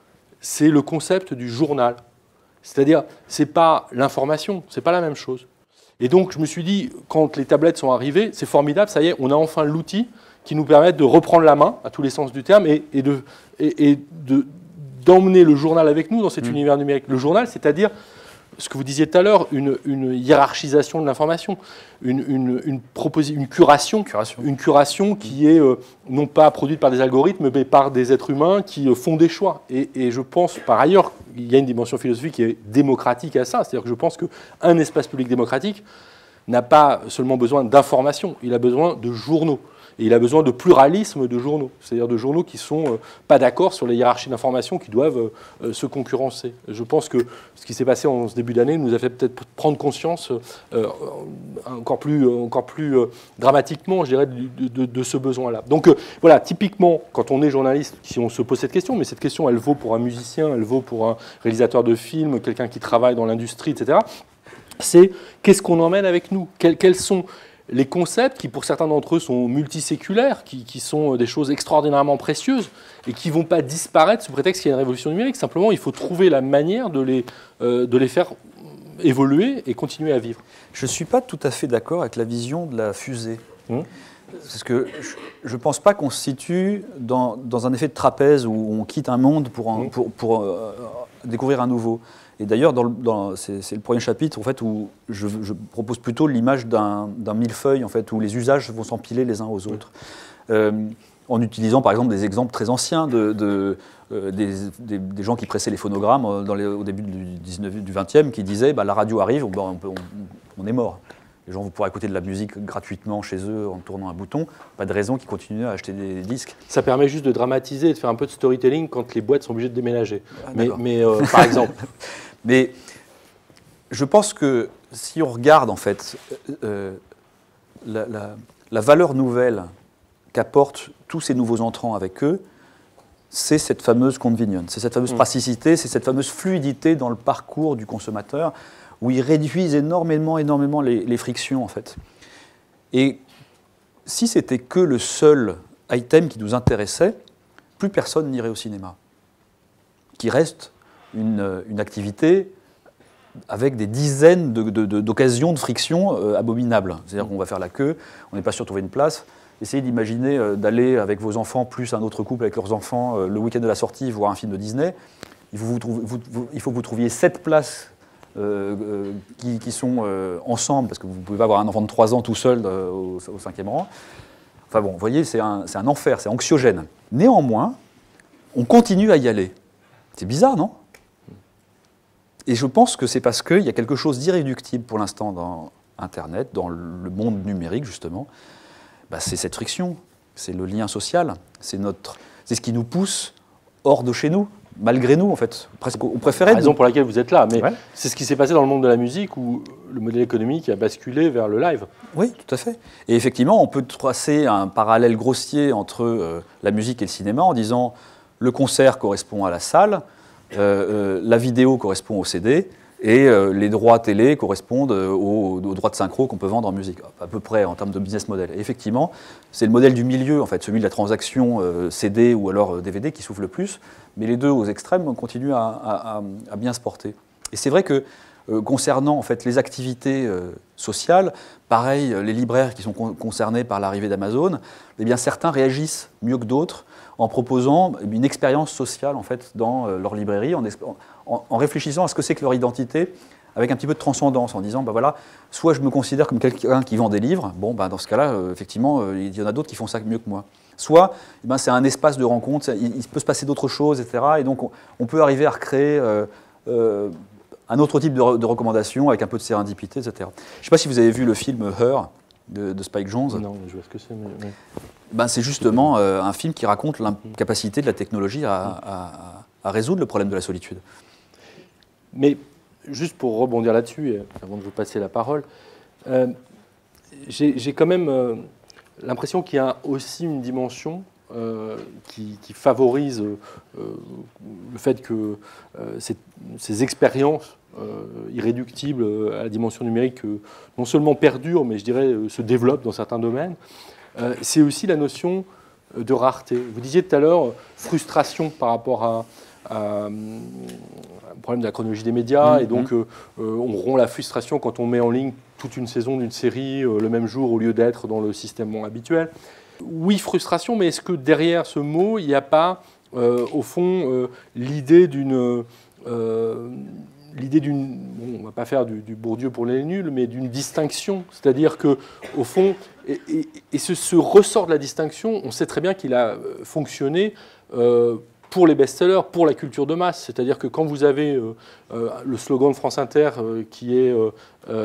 c'est le concept du journal. C'est-à-dire, ce n'est pas l'information, ce n'est pas la même chose. Et donc je me suis dit, quand les tablettes sont arrivées, c'est formidable, ça y est, on a enfin l'outil qui nous permet de reprendre la main, à tous les sens du terme, et, et, de, et, et de, d'emmener le journal avec nous dans cet mmh. univers numérique. Le journal, c'est-à-dire ce que vous disiez tout à l'heure, une, une hiérarchisation de l'information, une, une, une, proposi- une curation, curation, une curation qui est euh, non pas produite par des algorithmes, mais par des êtres humains qui euh, font des choix. Et, et je pense, par ailleurs, il y a une dimension philosophique qui est démocratique à ça. C'est-à-dire que je pense qu'un espace public démocratique n'a pas seulement besoin d'informations, il a besoin de journaux. Et il a besoin de pluralisme de journaux, c'est-à-dire de journaux qui ne sont euh, pas d'accord sur les hiérarchies d'information qui doivent euh, se concurrencer. Je pense que ce qui s'est passé en ce début d'année nous a fait peut-être prendre conscience euh, encore plus, encore plus euh, dramatiquement, je dirais, de, de, de ce besoin-là. Donc euh, voilà, typiquement, quand on est journaliste, si on se pose cette question, mais cette question, elle vaut pour un musicien, elle vaut pour un réalisateur de film, quelqu'un qui travaille dans l'industrie, et cetera, c'est qu'est-ce qu'on emmène avec nous ? Quels, quels sont les concepts qui, pour certains d'entre eux, sont multiséculaires, qui, qui sont des choses extraordinairement précieuses et qui ne vont pas disparaître sous prétexte qu'il y a une révolution numérique. Simplement, il faut trouver la manière de les, euh, de les faire évoluer et continuer à vivre. Je ne suis pas tout à fait d'accord avec la vision de la fusée. Mmh. Parce que je ne pense pas qu'on se situe dans, dans un effet de trapèze où on quitte un monde pour, en, mmh. pour, pour euh, découvrir un nouveau. Et d'ailleurs, dans le, dans, c'est, c'est le premier chapitre en fait, où je, je propose plutôt l'image d'un, d'un millefeuille en fait, où les usages vont s'empiler les uns aux autres. Mmh. Euh, en utilisant par exemple des exemples très anciens de, de, euh, des, des, des gens qui pressaient les phonogrammes dans les, au début du, dix-neuvième, du vingtième, qui disaient bah, la radio arrive, on, on, on, on est mort. Les gens vont pouvoir écouter de la musique gratuitement chez eux en tournant un bouton. Pas de raison qu'ils continuent à acheter des disques. Ça permet juste de dramatiser et de faire un peu de storytelling quand les boîtes sont obligées de déménager. Ah, mais mais euh, par exemple. Mais je pense que si on regarde en fait euh, la, la, la valeur nouvelle qu'apportent tous ces nouveaux entrants avec eux, c'est cette fameuse convenience, c'est cette fameuse mmh. praticité, c'est cette fameuse fluidité dans le parcours du consommateur où ils réduisent énormément, énormément les, les frictions, en fait. Et si c'était que le seul item qui nous intéressait, plus personne n'irait au cinéma, qui reste une, une activité avec des dizaines de, de, de, d'occasions de friction euh, abominables. C'est-à-dire qu'on va faire la queue, on n'est pas sûr de trouver une place. Essayez d'imaginer euh, d'aller avec vos enfants, plus un autre couple avec leurs enfants, euh, le week-end de la sortie, voir un film de Disney. Il faut, vous trouver, vous, vous, il faut que vous trouviez sept places euh, euh, qui, qui sont euh, ensemble, parce que vous ne pouvez pas avoir un enfant de trois ans tout seul euh, au, au cinquième rang. Enfin bon, vous voyez, c'est un, c'est un enfer, c'est anxiogène. Néanmoins, on continue à y aller. C'est bizarre, non ? Et je pense que c'est parce qu'il y a quelque chose d'irréductible pour l'instant dans Internet, dans le monde numérique, justement. Bah, c'est cette friction, c'est le lien social, c'est, notre, c'est ce qui nous pousse hors de chez nous, malgré nous, en fait. Presque, on préférait... La raison pour laquelle vous êtes là, mais ouais. C'est ce qui s'est passé dans le monde de la musique, où le modèle économique a basculé vers le live. Oui, tout à fait. Et effectivement, on peut tracer un parallèle grossier entre euh, la musique et le cinéma en disant le concert correspond à la salle, euh, euh, la vidéo correspond au C D, et euh, les droits télé correspondent euh, aux, aux droits de synchro qu'on peut vendre en musique, à peu près en termes de business model. Et effectivement, c'est le modèle du milieu, en fait, celui de la transaction euh, C D ou alors euh, D V D qui souffle le plus, mais les deux aux extrêmes continuent à, à, à bien se porter. Et c'est vrai que euh, concernant en fait, les activités euh, sociales, pareil, les libraires qui sont con- concernés par l'arrivée d'Amazon, eh bien, certains réagissent mieux que d'autres en proposant une expérience sociale en fait, dans euh, leur librairie, en, en, en réfléchissant à ce que c'est que leur identité, avec un petit peu de transcendance, en disant, bah voilà, soit je me considère comme quelqu'un qui vend des livres, bon, bah, dans ce cas-là, euh, effectivement, euh, il y en a d'autres qui font ça mieux que moi. Soit, eh ben, c'est un espace de rencontre, il, il peut se passer d'autres choses, et cetera. Et donc, on, on peut arriver à recréer euh, euh, un autre type de, re, de recommandation avec un peu de sérendipité, et cetera. Je ne sais pas si vous avez vu le film Her de, de Spike Jonze. Non, je vois ce que c'est, mais... mais... Ben, c'est justement euh, un film qui raconte l'incapacité de la technologie à, à, à résoudre le problème de la solitude. Mais juste pour rebondir là-dessus, et avant de vous passer la parole, euh, j'ai, j'ai quand même euh, l'impression qu'il y a aussi une dimension euh, qui, qui favorise euh, le fait que euh, ces, ces expériences euh, irréductibles à la dimension numérique euh, non seulement perdurent, mais je dirais euh, se développent dans certains domaines. Euh, c'est aussi la notion de rareté. Vous disiez tout à l'heure frustration par rapport à, à, à un problème de la chronologie des médias, mmh, et donc euh, euh, on rompt la frustration quand on met en ligne toute une saison d'une série euh, le même jour au lieu d'être dans le système habituel. Oui, frustration, mais est-ce que derrière ce mot, il n'y a pas, euh, au fond, euh, l'idée d'une... Euh, l'idée d'une, bon, on ne va pas faire du, du Bourdieu pour les nuls, mais d'une distinction, c'est-à-dire que, au fond, et, et, et ce, ce ressort de la distinction, on sait très bien qu'il a fonctionné euh, pour les best-sellers, pour la culture de masse, c'est-à-dire que quand vous avez euh, euh, le slogan de France Inter euh, qui est euh,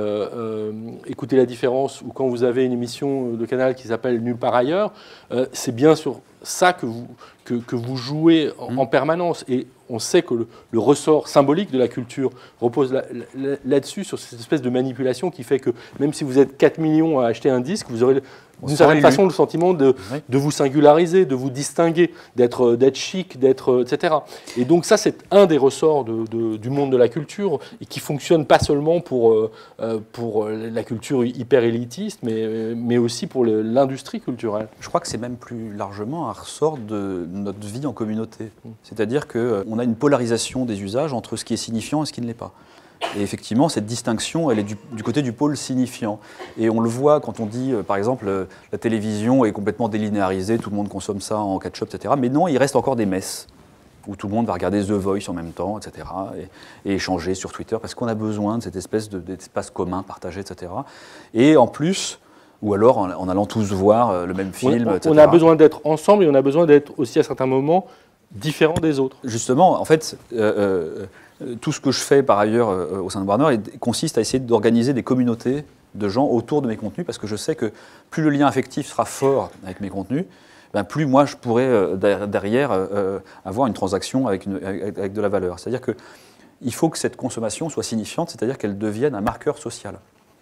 euh, « Écoutez la différence », ou quand vous avez une émission de Canal qui s'appelle « Nulle part ailleurs euh, », c'est bien sur ça que vous, que, que vous jouez en, mmh. en permanence. Et on sait que le, le ressort symbolique de la culture repose là, là, là-dessus, sur cette espèce de manipulation qui fait que même si vous êtes quatre millions à acheter un disque, vous aurez d'une certaine façon le sentiment de, oui. de vous singulariser, de vous distinguer, d'être, d'être chic, d'être, et cetera. Et donc ça, c'est un des ressorts de, de, du monde de la culture et qui fonctionne pas seulement pour, euh, pour la culture hyper élitiste, mais, mais aussi pour le, l'industrie culturelle. Je crois que c'est même plus largement un ressort de notre vie en communauté. C'est-à-dire qu'on a une polarisation des usages entre ce qui est signifiant et ce qui ne l'est pas. Et effectivement, cette distinction, elle est du, du côté du pôle signifiant. Et on le voit quand on dit, euh, par exemple, euh, la télévision est complètement délinéarisée, tout le monde consomme ça en catch-up, et cetera. Mais non, il reste encore des messes où tout le monde va regarder The Voice en même temps, et cetera. Et, et échanger sur Twitter, parce qu'on a besoin de cette espèce de, d'espace commun partagé, et cetera. Et en plus... Ou alors en, en allant tous voir le même film, on, et cetera. On a besoin d'être ensemble et on a besoin d'être aussi à certains moments différents des autres. Justement, en fait, euh, euh, tout ce que je fais par ailleurs euh, au sein de Warner consiste à essayer d'organiser des communautés de gens autour de mes contenus, parce que je sais que plus le lien affectif sera fort avec mes contenus, ben plus moi je pourrais euh, derrière euh, avoir une transaction avec, une, avec, avec de la valeur. C'est-à-dire qu'il faut que cette consommation soit signifiante, c'est-à-dire qu'elle devienne un marqueur social.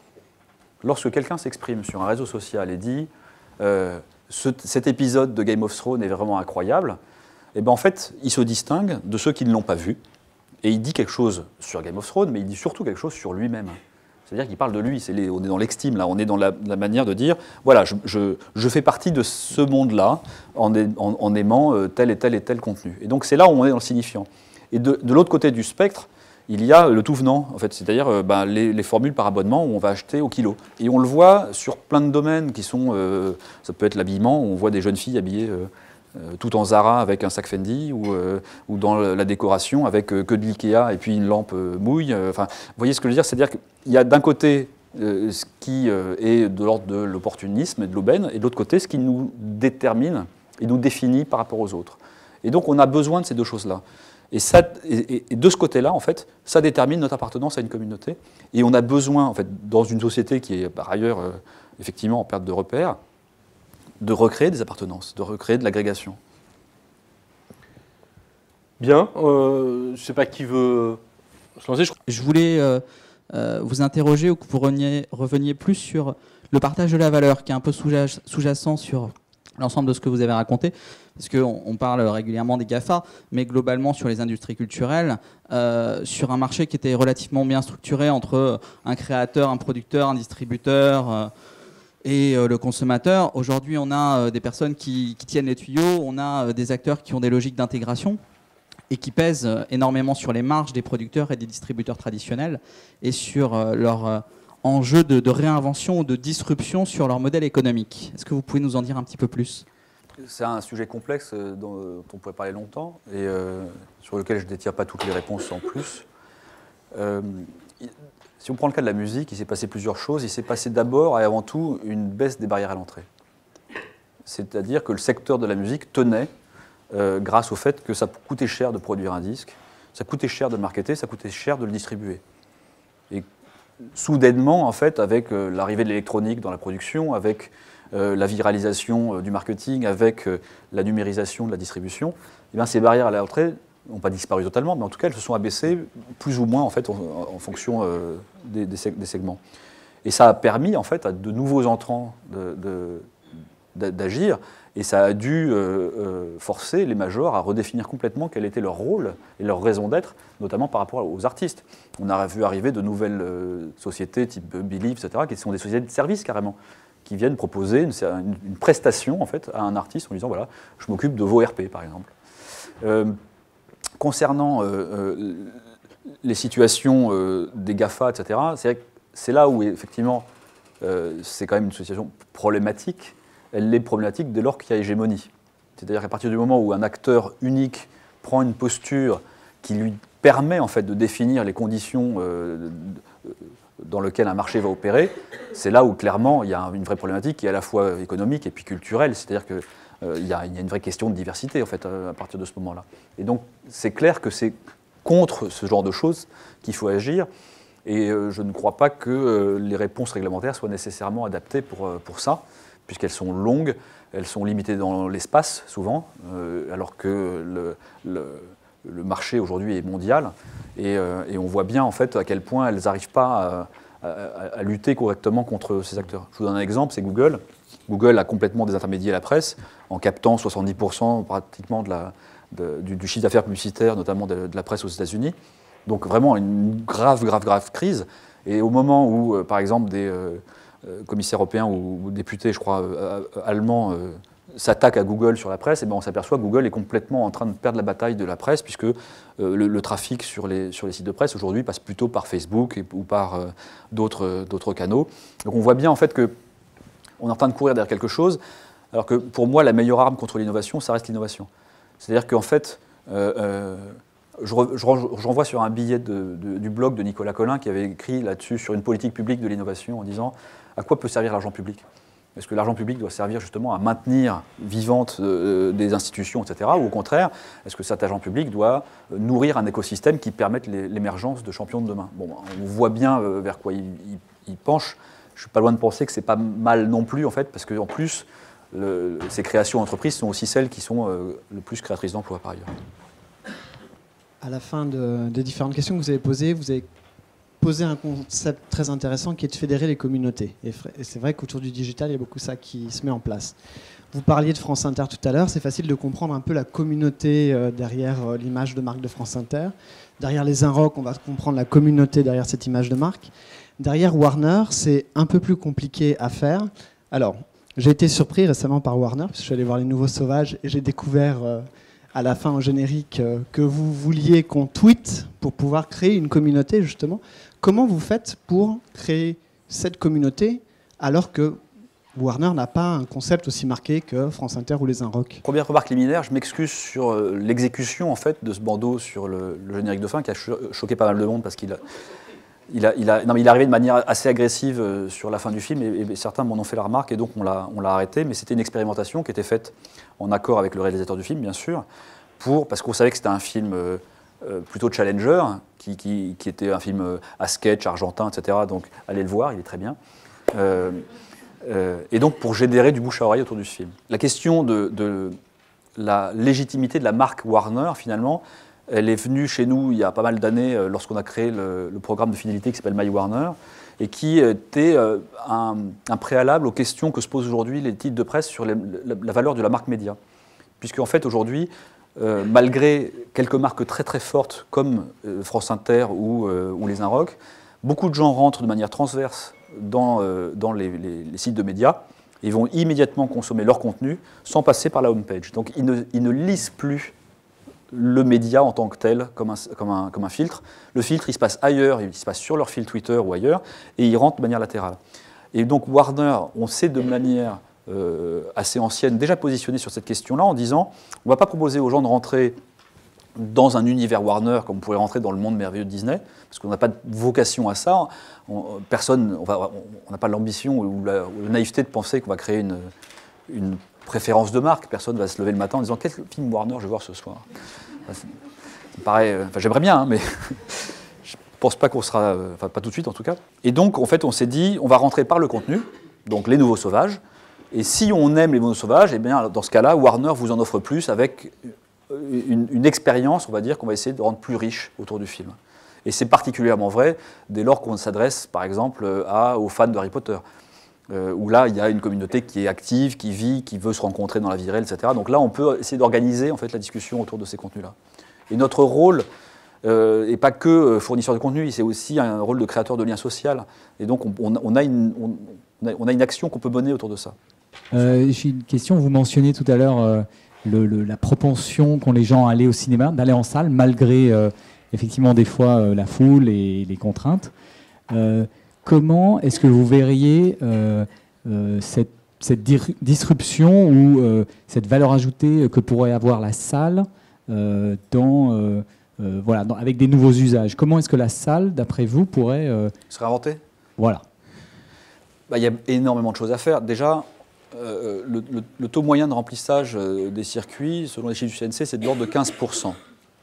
Lorsque quelqu'un s'exprime sur un réseau social et dit euh, ce, cet épisode de Game of Thrones est vraiment incroyable, et ben en fait, il se distingue de ceux qui ne l'ont pas vu Et il dit quelque chose sur Game of Thrones, mais il dit surtout quelque chose sur lui-même. C'est-à-dire qu'il parle de lui, c'est les, on est dans l'extime, là, on est dans la, la manière de dire, voilà, je, je, je fais partie de ce monde-là en, en, en aimant euh, tel et tel et tel contenu. Et donc c'est là où on est dans le signifiant. Et de, de l'autre côté du spectre, il y a le tout venant, en fait, c'est-à-dire euh, ben, les, les formules par abonnement où on va acheter au kilo. Et on le voit sur plein de domaines qui sont, euh, ça peut être l'habillement, où on voit des jeunes filles habillées euh, euh, tout en Zara avec un sac Fendi, ou, euh, ou dans la décoration avec euh, que de l'Ikea et puis une lampe euh, mouille. Enfin, vous voyez ce que je veux dire, c'est-à-dire qu'il y a d'un côté euh, ce qui euh, est de l'ordre de l'opportunisme et de l'aubaine, et de l'autre côté ce qui nous détermine et nous définit par rapport aux autres. Et donc on a besoin de ces deux choses-là. Et, ça, et, et de ce côté-là, en fait, ça détermine notre appartenance à une communauté. Et on a besoin, en fait, dans une société qui est par ailleurs, euh, effectivement, en perte de repères, de recréer des appartenances, de recréer de l'agrégation. Bien. Euh, je ne sais pas qui veut se lancer. Je... je voulais euh, euh, vous interroger ou que vous reveniez, reveniez plus sur le partage de la valeur, qui est un peu sous-jacent sur l'ensemble de ce que vous avez raconté, parce qu'on on parle régulièrement des GAFA, mais globalement sur les industries culturelles, euh, sur un marché qui était relativement bien structuré entre un créateur, un producteur, un distributeur euh, et euh, le consommateur. Aujourd'hui, on a euh, des personnes qui, qui tiennent les tuyaux, on a euh, des acteurs qui ont des logiques d'intégration et qui pèsent euh, énormément sur les marges des producteurs et des distributeurs traditionnels et sur euh, leur... Euh, enjeux de, de réinvention ou de disruption sur leur modèle économique. Est-ce que vous pouvez nous en dire un petit peu plus ? C'est un sujet complexe dont, dont on pourrait parler longtemps et euh, sur lequel je ne détiens pas toutes les réponses en plus. Euh, si on prend le cas de la musique, il s'est passé plusieurs choses. Il s'est passé d'abord et avant tout une baisse des barrières à l'entrée. C'est-à-dire que le secteur de la musique tenait euh, grâce au fait que ça coûtait cher de produire un disque, ça coûtait cher de le marketer, ça coûtait cher de le distribuer. Et soudainement, en fait, avec euh, l'arrivée de l'électronique dans la production, avec euh, la viralisation euh, du marketing, avec euh, la numérisation de la distribution, eh bien, ces barrières à l'entrée n'ont pas disparu totalement, mais en tout cas, elles se sont abaissées plus ou moins en, fait, en, en fonction euh, des, des, des segments. Et ça a permis en fait, à de nouveaux entrants de, de, d'agir, et ça a dû euh, euh, forcer les majors à redéfinir complètement quel était leur rôle et leur raison d'être, notamment par rapport aux artistes. On a vu arriver de nouvelles euh, sociétés type Believe, et cetera, qui sont des sociétés de services carrément, qui viennent proposer une, une, une prestation en fait, à un artiste en lui disant voilà, je m'occupe de vos R P par exemple. Euh, concernant euh, euh, les situations euh, des GAFA, et cetera, c'est, c'est là où effectivement euh, c'est quand même une situation problématique. Elle est problématique dès lors qu'il y a hégémonie. C'est-à-dire qu'à partir du moment où un acteur unique prend une posture qui lui permet en fait, de définir les conditions euh, dans lesquelles un marché va opérer, c'est là où clairement il y a une vraie problématique qui est à la fois économique et puis culturelle. C'est-à-dire qu'il euh, y, y a une vraie question de diversité en fait, à partir de ce moment-là. Et donc c'est clair que c'est contre ce genre de choses qu'il faut agir. Et euh, je ne crois pas que euh, les réponses réglementaires soient nécessairement adaptées pour, euh, pour ça, puisqu'elles sont longues, elles sont limitées dans l'espace souvent, euh, alors que le, le, le marché aujourd'hui est mondial, et, euh, et on voit bien en fait à quel point elles n'arrivent pas à, à, à lutter correctement contre ces acteurs. Je vous donne un exemple, c'est Google. Google a complètement désintermédié la presse en captant soixante-dix pour cent pratiquement de la, de, du, du chiffre d'affaires publicitaire, notamment de, de la presse aux États-Unis. Donc vraiment une grave, grave, grave crise. Et au moment où, euh, par exemple, des euh, euh, commissaires européens ou, ou députés, je crois, euh, allemands, euh, s'attaquent à Google sur la presse, et ben on s'aperçoit que Google est complètement en train de perdre la bataille de la presse, puisque euh, le, le trafic sur les, sur les sites de presse aujourd'hui passe plutôt par Facebook et, ou par euh, d'autres, euh, d'autres canaux. Donc on voit bien en fait qu'on est en train de courir derrière quelque chose, alors que pour moi, la meilleure arme contre l'innovation, ça reste l'innovation. C'est-à-dire qu'en fait, euh, euh, je, re, je, re, je renvoie sur un billet de, de, du blog de Nicolas Collin qui avait écrit là-dessus sur une politique publique de l'innovation en disant à quoi peut servir l'argent public ? Est-ce que l'argent public doit servir justement à maintenir vivantes euh, des institutions, et cetera. Ou au contraire, est-ce que cet argent public doit nourrir un écosystème qui permette les, l'émergence de champions de demain ? Bon, on voit bien euh, vers quoi il, il, il penche. Je ne suis pas loin de penser que ce n'est pas mal non plus, en fait, parce qu'en plus, le, ces créations d'entreprises sont aussi celles qui sont euh, le plus créatrices d'emplois, par ailleurs. À la fin de, des différentes questions que vous avez posées, vous avez posé un concept très intéressant qui est de fédérer les communautés. Et c'est vrai qu'autour du digital, il y a beaucoup ça qui se met en place. Vous parliez de France Inter tout à l'heure, c'est facile de comprendre un peu la communauté euh, derrière euh, l'image de marque de France Inter. Derrière les Inrock, on va comprendre la communauté derrière cette image de marque. Derrière Warner, c'est un peu plus compliqué à faire. Alors, j'ai été surpris récemment par Warner, parce que je suis allé voir Les Nouveaux Sauvages, et j'ai découvert euh, à la fin, au générique, euh, que vous vouliez qu'on tweete pour pouvoir créer une communauté, justement. Comment vous faites pour créer cette communauté alors que Warner n'a pas un concept aussi marqué que France Inter ou les Inrock? Première remarque liminaire, je m'excuse sur euh, l'exécution en fait, de ce bandeau sur le, le générique de fin qui a cho choqué pas mal de monde parce qu'il a, il a, il a, non, mais il est arrivé de manière assez agressive euh, sur la fin du film et, et certains m'en ont fait la remarque et donc on l'a arrêté. Mais c'était une expérimentation qui était faite en accord avec le réalisateur du film, bien sûr, pour, parce qu'on savait que c'était un film euh, euh, plutôt challenger, qui, qui, qui était un film euh, à sketch, argentin, et cetera. Donc allez le voir, il est très bien. Euh, Euh, et donc pour générer du bouche à oreille autour du film. La question de, de la légitimité de la marque Warner, finalement, elle est venue chez nous il y a pas mal d'années euh, lorsqu'on a créé le, le programme de fidélité qui s'appelle My Warner et qui était euh, un, un préalable aux questions que se posent aujourd'hui les titres de presse sur les, la, la valeur de la marque média. Puisqu'en fait aujourd'hui, euh, malgré quelques marques très très fortes comme euh, France Inter ou, euh, ou les Inrock, beaucoup de gens rentrent de manière transverse dans, euh, dans les, les, les sites de médias et vont immédiatement consommer leur contenu sans passer par la homepage. Donc ils ne, ils ne lisent plus le média en tant que tel, comme un, comme, un, comme un filtre. Le filtre, il se passe ailleurs, il se passe sur leur fil Twitter ou ailleurs, et il rentre de manière latérale. Et donc Warner, on s'est de manière euh, assez ancienne déjà positionné sur cette question-là en disant on ne va pas proposer aux gens de rentrer dans un univers Warner, comme on pourrait rentrer dans le monde merveilleux de Disney, parce qu'on n'a pas de vocation à ça. On, personne, on n'a pas l'ambition ou la, ou la naïveté de penser qu'on va créer une, une préférence de marque. Personne ne va se lever le matin en disant quel film Warner je vais voir ce soir. Ça, ça me paraît, enfin, j'aimerais bien, hein, mais je ne pense pas qu'on sera, enfin pas tout de suite en tout cas. Et donc en fait, on s'est dit, on va rentrer par le contenu, donc les Nouveaux Sauvages. Et si on aime les Nouveaux Sauvages, eh bien dans ce cas-là, Warner vous en offre plus avec Une, une expérience, on va dire, qu'on va essayer de rendre plus riche autour du film. Et c'est particulièrement vrai dès lors qu'on s'adresse, par exemple, à, aux fans de Harry Potter, euh, où là, il y a une communauté qui est active, qui vit, qui veut se rencontrer dans la vie réelle, et cetera. Donc là, on peut essayer d'organiser en fait, la discussion autour de ces contenus-là. Et notre rôle euh, n'est pas que fournisseur de contenu, c'est aussi un rôle de créateur de lien social. Et donc, on, on, on, a, une, on, a, on a une action qu'on peut mener autour de ça. Euh, J'ai une question, vous mentionnez tout à l'heure... Euh Le, le, la propension qu'ont les gens à aller au cinéma, d'aller en salle, malgré euh, effectivement des fois euh, la foule et les contraintes. Euh, comment est-ce que vous verriez euh, euh, cette, cette disruption ou euh, cette valeur ajoutée que pourrait avoir la salle euh, dans, euh, euh, voilà, dans, avec des nouveaux usages? Comment est-ce que la salle, d'après vous, pourrait... Euh, se réinventer? Voilà. Bah, y a énormément de choses à faire. Déjà, Euh, le, le, le taux moyen de remplissage euh, des circuits, selon les chiffres du C N C, c'est de l'ordre de quinze pour cent.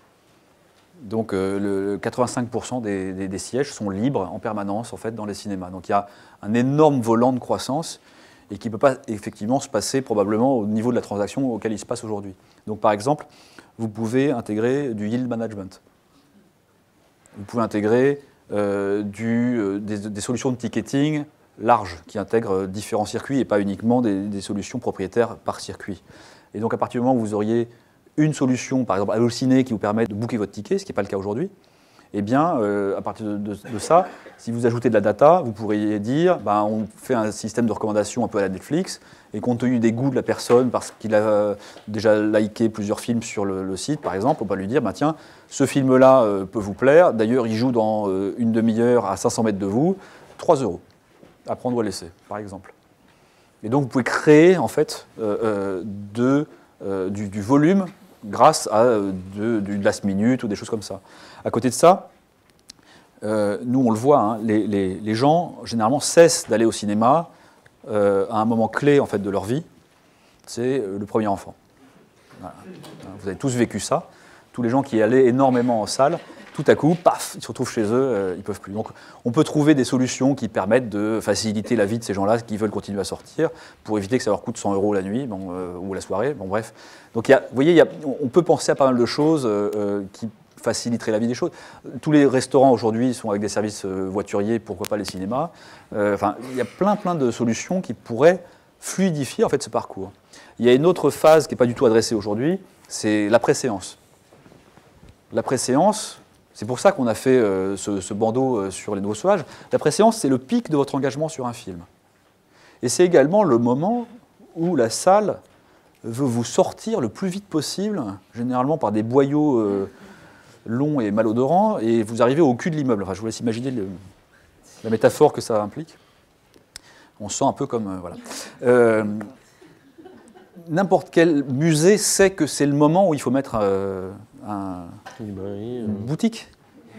Donc euh, le quatre-vingt-cinq pour cent des, des, des sièges sont libres en permanence en fait, dans les cinémas. Donc il y a un énorme volant de croissance et qui ne peut pas effectivement se passer probablement au niveau de la transaction auquel il se passe aujourd'hui. Donc par exemple, vous pouvez intégrer du yield management. Vous pouvez intégrer euh, du, euh, des, des solutions de ticketing large, qui intègre différents circuits et pas uniquement des, des solutions propriétaires par circuit. Et donc à partir du moment où vous auriez une solution, par exemple Allociné, qui vous permet de booker votre ticket, ce qui n'est pas le cas aujourd'hui, eh bien euh, à partir de, de, de ça, si vous ajoutez de la data, vous pourriez dire, ben, on fait un système de recommandation un peu à la Netflix, et compte tenu des goûts de la personne, parce qu'il a déjà liké plusieurs films sur le, le site, par exemple, on va lui dire, ben, tiens, ce film-là euh, peut vous plaire, d'ailleurs il joue dans euh, une demi-heure à cinq cents mètres de vous, trois euros. À prendre ou à laisser, par exemple. Et donc, vous pouvez créer, en fait, euh, euh, de, euh, du, du volume grâce à euh, de, du last minute ou des choses comme ça. À côté de ça, euh, nous, on le voit, hein, les, les, les gens, généralement, cessent d'aller au cinéma euh, à un moment clé, en fait, de leur vie. C'est le premier enfant. Voilà. Vous avez tous vécu ça. Tous les gens qui allaient énormément en salle, tout à coup, paf, ils se retrouvent chez eux, euh, ils ne peuvent plus. Donc on peut trouver des solutions qui permettent de faciliter la vie de ces gens-là qui veulent continuer à sortir pour éviter que ça leur coûte cent euros la nuit bon, euh, ou la soirée. Bon, bref. Donc y a, vous voyez, y a, on peut penser à pas mal de choses euh, qui, faciliterait la vie des choses. Tous les restaurants aujourd'hui sont avec des services euh, voituriers, pourquoi pas les cinémas. Euh, enfin, il y a plein plein de solutions qui pourraient fluidifier en fait ce parcours. Il y a une autre phase qui n'est pas du tout adressée aujourd'hui, c'est la préséance. La préséance, c'est pour ça qu'on a fait euh, ce, ce bandeau euh, sur les nouveaux sauvages. La préséance, c'est le pic de votre engagement sur un film. Et c'est également le moment où la salle veut vous sortir le plus vite possible, généralement par des boyaux euh, longs et malodorants, et vous arrivez au cul de l'immeuble. Enfin, je vous laisse imaginer le, la métaphore que ça implique. On se sent un peu comme... Euh, voilà. Euh, n'importe quel musée sait que c'est le moment où il faut mettre euh, un, une boutique.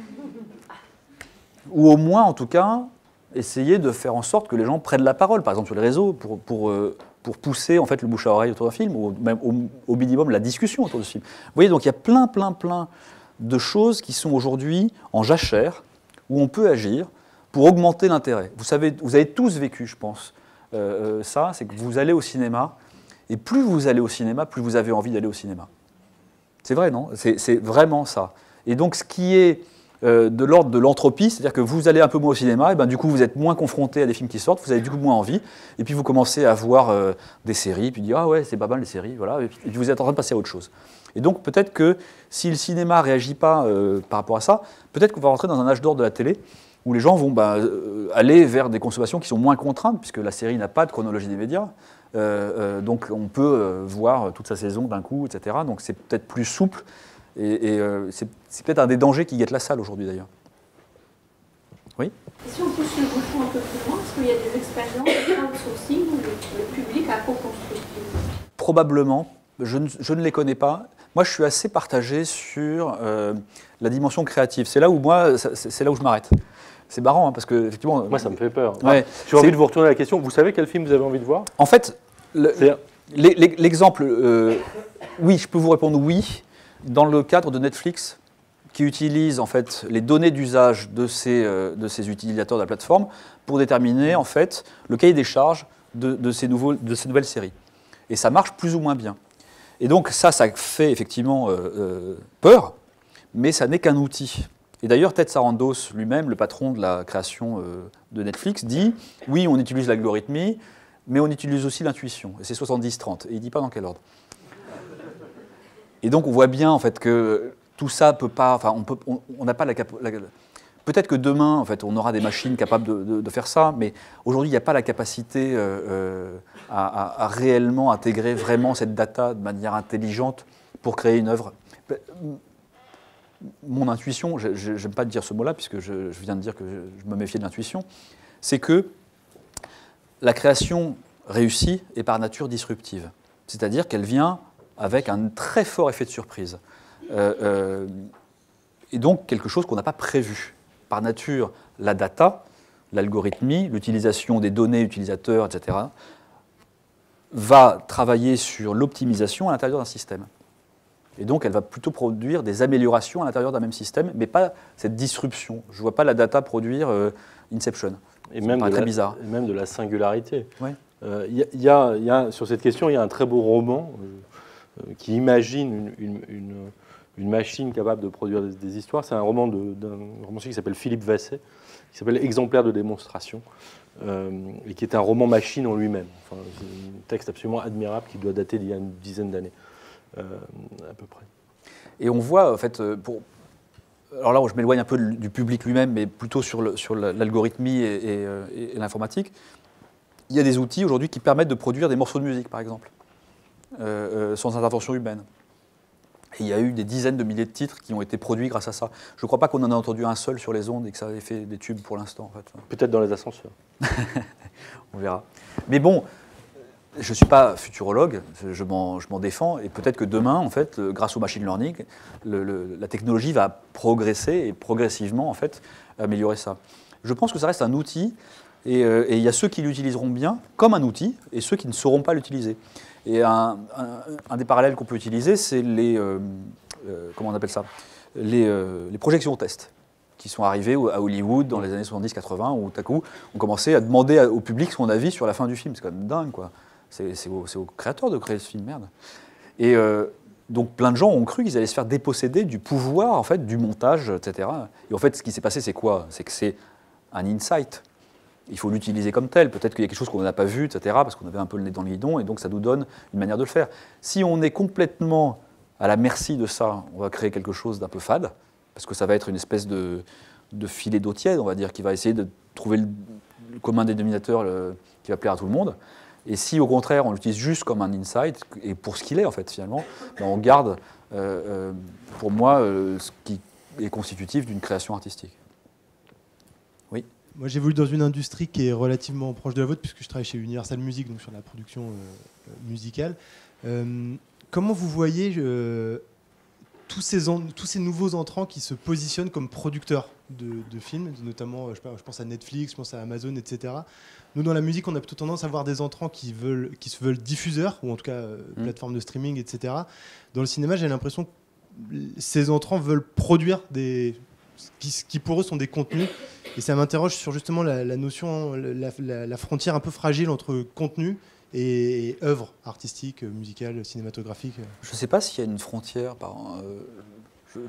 Ou au moins, en tout cas, essayer de faire en sorte que les gens prennent la parole, par exemple sur les réseaux, pour, pour, pour pousser en fait, le bouche à oreille autour d'un film, ou même au, au minimum la discussion autour de ce film. Vous voyez, donc il y a plein, plein, plein de choses qui sont aujourd'hui en jachère, où on peut agir pour augmenter l'intérêt. Vous savez, vous avez tous vécu, je pense, euh, ça, c'est que vous allez au cinéma, et plus vous allez au cinéma, plus vous avez envie d'aller au cinéma. C'est vrai, non? C'est vraiment ça. Et donc, ce qui est euh, de l'ordre de l'entropie, c'est-à-dire que vous allez un peu moins au cinéma, et ben, du coup, vous êtes moins confronté à des films qui sortent, vous avez du coup moins envie, et puis vous commencez à voir euh, des séries, puis dire « Ah ouais, c'est pas mal les séries, voilà », et puis, et puis vous êtes en train de passer à autre chose. Et donc, peut-être que si le cinéma ne réagit pas euh, par rapport à ça, peut-être qu'on va rentrer dans un âge d'or de la télé, où les gens vont bah, euh, aller vers des consommations qui sont moins contraintes, puisque la série n'a pas de chronologie des médias. Euh, euh, donc on peut euh, voir toute sa saison d'un coup, et cetera. Donc c'est peut-être plus souple, et, et euh, c'est peut-être un des dangers qui guette la salle aujourd'hui d'ailleurs. Oui? Et si on pousse le bouchon un peu plus loin, est-ce qu'il y a des expériences de crowdsourcing où le, le public a co-construit? Probablement, je ne, je ne les connais pas. Moi je suis assez partagé sur euh, la dimension créative. C'est là où moi, c'est là où je m'arrête. C'est marrant, hein, parce que effectivement. Moi, ça me fait peur. Ouais, J'ai envie de vous retourner la question. Vous savez quel film vous avez envie de voir? En fait, l'exemple, euh, oui, je peux vous répondre oui, dans le cadre de Netflix, qui utilise en fait les données d'usage de ces, euh, de ces utilisateurs de la plateforme pour déterminer en fait le cahier des charges de, de, ces, nouveaux, de ces nouvelles séries. Et ça marche plus ou moins bien. Et donc ça, ça fait effectivement euh, euh, peur, mais ça n'est qu'un outil. Et d'ailleurs, Ted Sarandos lui-même, le patron de la création euh, de Netflix, dit « Oui, on utilise l'algorithmie, mais on utilise aussi l'intuition. » Et c'est soixante-dix trente. Et il ne dit pas dans quel ordre. Et donc, on voit bien en fait, que tout ça peut pas... Enfin, on peut, on, on n'a pas la capacité... Peut-être que demain, en fait, on aura des machines capables de, de, de faire ça, mais aujourd'hui, il n'y a pas la capacité euh, euh, à, à, à réellement intégrer vraiment cette data de manière intelligente pour créer une œuvre. Mon intuition, je n'aime pas dire ce mot-là, puisque je, je viens de dire que je, je me méfiais de l'intuition, c'est que la création réussie est par nature disruptive. C'est-à-dire qu'elle vient avec un très fort effet de surprise. Euh, euh, et donc quelque chose qu'on n'a pas prévu. Par nature, la data, l'algorithmie, l'utilisation des données utilisateurs, et cetera, va travailler sur l'optimisation à l'intérieur d'un système. Et donc, elle va plutôt produire des améliorations à l'intérieur d'un même système, mais pas cette disruption. Je ne vois pas la data produire euh, Inception. Et même, très la, bizarre. et même de la singularité. Ouais. Euh, y a, y a, y a, sur cette question, il y a un très beau roman euh, qui imagine une, une, une, une machine capable de produire des, des histoires. C'est un roman d'un romancier qui s'appelle Philippe Vasset, qui s'appelle Exemplaire de démonstration, euh, et qui est un roman machine en lui-même. Enfin, c'est un texte absolument admirable qui doit dater d'il y a une dizaine d'années. Euh, à peu près. Et on voit, en fait, pour... alors là, je m'éloigne un peu du public lui-même, mais plutôt sur l'algorithmie et, et, et, et l'informatique. Il y a des outils aujourd'hui qui permettent de produire des morceaux de musique, par exemple, euh, euh, sans intervention humaine. Et il y a eu des dizaines de milliers de titres qui ont été produits grâce à ça. Je ne crois pas qu'on en a entendu un seul sur les ondes et que ça ait fait des tubes pour l'instant. En fait. Peut-être dans les ascenseurs. On verra. Mais bon, je ne suis pas futurologue, je m'en défends, et peut-être que demain, en fait, grâce au machine learning, le, le, la technologie va progresser et progressivement, en fait, améliorer ça. Je pense que ça reste un outil, et, euh, et il y a ceux qui l'utiliseront bien comme un outil, et ceux qui ne sauront pas l'utiliser. Et un, un, un des parallèles qu'on peut utiliser, c'est les, euh, euh, comment on appelle ça, les, euh, les projections test, qui sont arrivées à Hollywood dans les années soixante-dix quatre-vingt, où tout à coup, on commençait à demander au public son avis sur la fin du film. C'est quand même dingue, quoi. C'est aux, aux créateurs de créer ce film, merde. Et, euh, donc plein de gens ont cru qu'ils allaient se faire déposséder du pouvoir, en fait, du montage, et cetera. Et en fait, ce qui s'est passé, c'est quoi? C'est que c'est un insight. Il faut l'utiliser comme tel. Peut-être qu'il y a quelque chose qu'on n'a pas vu, et cetera, parce qu'on avait un peu le nez dans le guidon, et donc ça nous donne une manière de le faire. Si on est complètement à la merci de ça, on va créer quelque chose d'un peu fade, parce que ça va être une espèce de, de filet d'eau tiède, on va dire, qui va essayer de trouver le, le commun dénominateur le, qui va plaire à tout le monde. Et si, au contraire, on l'utilise juste comme un insight, et pour ce qu'il est, en fait, finalement, ben on garde, euh, euh, pour moi, euh, ce qui est constitutif d'une création artistique. Oui. Moi, j'évolue dans une industrie qui est relativement proche de la vôtre, puisque je travaille chez Universal Music, donc sur la production euh, musicale. Euh, comment vous voyez euh, tous, ces en, tous ces nouveaux entrants qui se positionnent comme producteurs de, de films, notamment, je, sais pas, je pense à Netflix, je pense à Amazon, et cetera. Nous, dans la musique, on a plutôt tendance à voir des entrants qui, veulent, qui se veulent diffuseurs, ou en tout cas euh, mmh. plateformes de streaming, et cetera. Dans le cinéma, j'ai l'impression que ces entrants veulent produire des... Qui, qui pour eux sont des contenus. Et ça m'interroge sur justement la, la notion, la, la, la frontière un peu fragile entre contenu et, et œuvre artistique, musicale, cinématographique. Je ne sais pas s'il y a une frontière. Par, euh, je,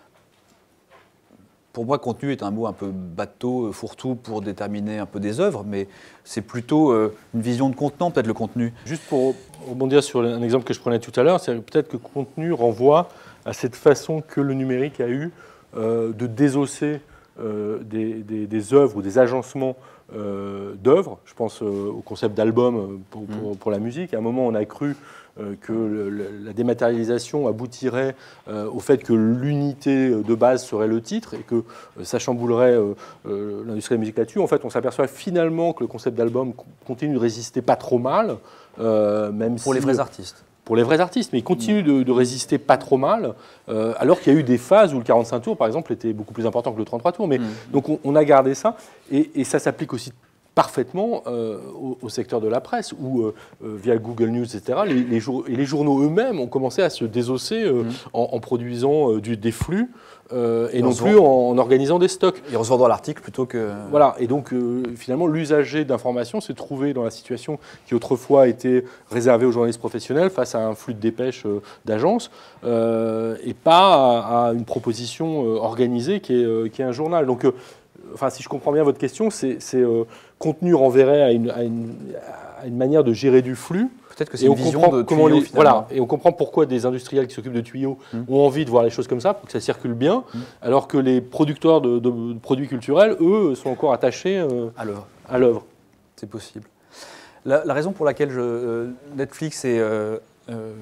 pour moi, contenu est un mot un peu bateau, fourre-tout pour déterminer un peu des œuvres, mais c'est plutôt euh, une vision de contenant, peut-être le contenu. Juste pour rebondir sur un exemple que je prenais tout à l'heure, c'est peut-être que contenu renvoie à cette façon que le numérique a eu euh, de désosser euh, des, des, des œuvres ou des agencements euh, d'œuvres. Je pense euh, au concept d'album pour, pour, pour la musique. À un moment, on a cru euh, que le, le, la dématérialisation aboutirait euh, au fait que l'unité de base serait le titre et que euh, ça chamboulerait euh, euh, l'industrie de la musique là-dessus. En fait, on s'aperçoit finalement que le concept d'album continue de résister pas trop mal. Euh, même pour si, les vrais artistes. Pour les vrais artistes, mais il continue de, de résister pas trop mal, euh, alors qu'il y a eu des phases où le quarante-cinq tours, par exemple, était beaucoup plus important que le trente-trois tours. Mais, mmh. Donc on, on a gardé ça, et, et ça s'applique aussi parfaitement euh, au, au secteur de la presse, où, euh, via Google News, et cetera, les, les, jour, et les journaux eux-mêmes ont commencé à se désosser euh, mmh. en, en produisant euh, du, des flux, euh, et, et non plus en, en organisant des stocks. Et revendant l'article plutôt que... Voilà, et donc euh, finalement, l'usager d'information s'est trouvé dans la situation qui autrefois était réservée aux journalistes professionnels face à un flux de dépêches euh, d'agences, euh, et pas à, à une proposition euh, organisée qui est, euh, qui est un journal. Donc, euh, enfin, si je comprends bien votre question, c'est, c'est euh, contenu renverrait à une, à, une, à une manière de gérer du flux. Peut-être que c'est une vision de comment tuyau, les, voilà, et on comprend pourquoi des industriels qui s'occupent de tuyaux mmh. ont envie de voir les choses comme ça, pour que ça circule bien, mmh. alors que les producteurs de, de, de produits culturels, eux, sont encore attachés euh, à l'œuvre. À l'œuvre. C'est possible. La, la raison pour laquelle je, euh, Netflix et, euh, euh,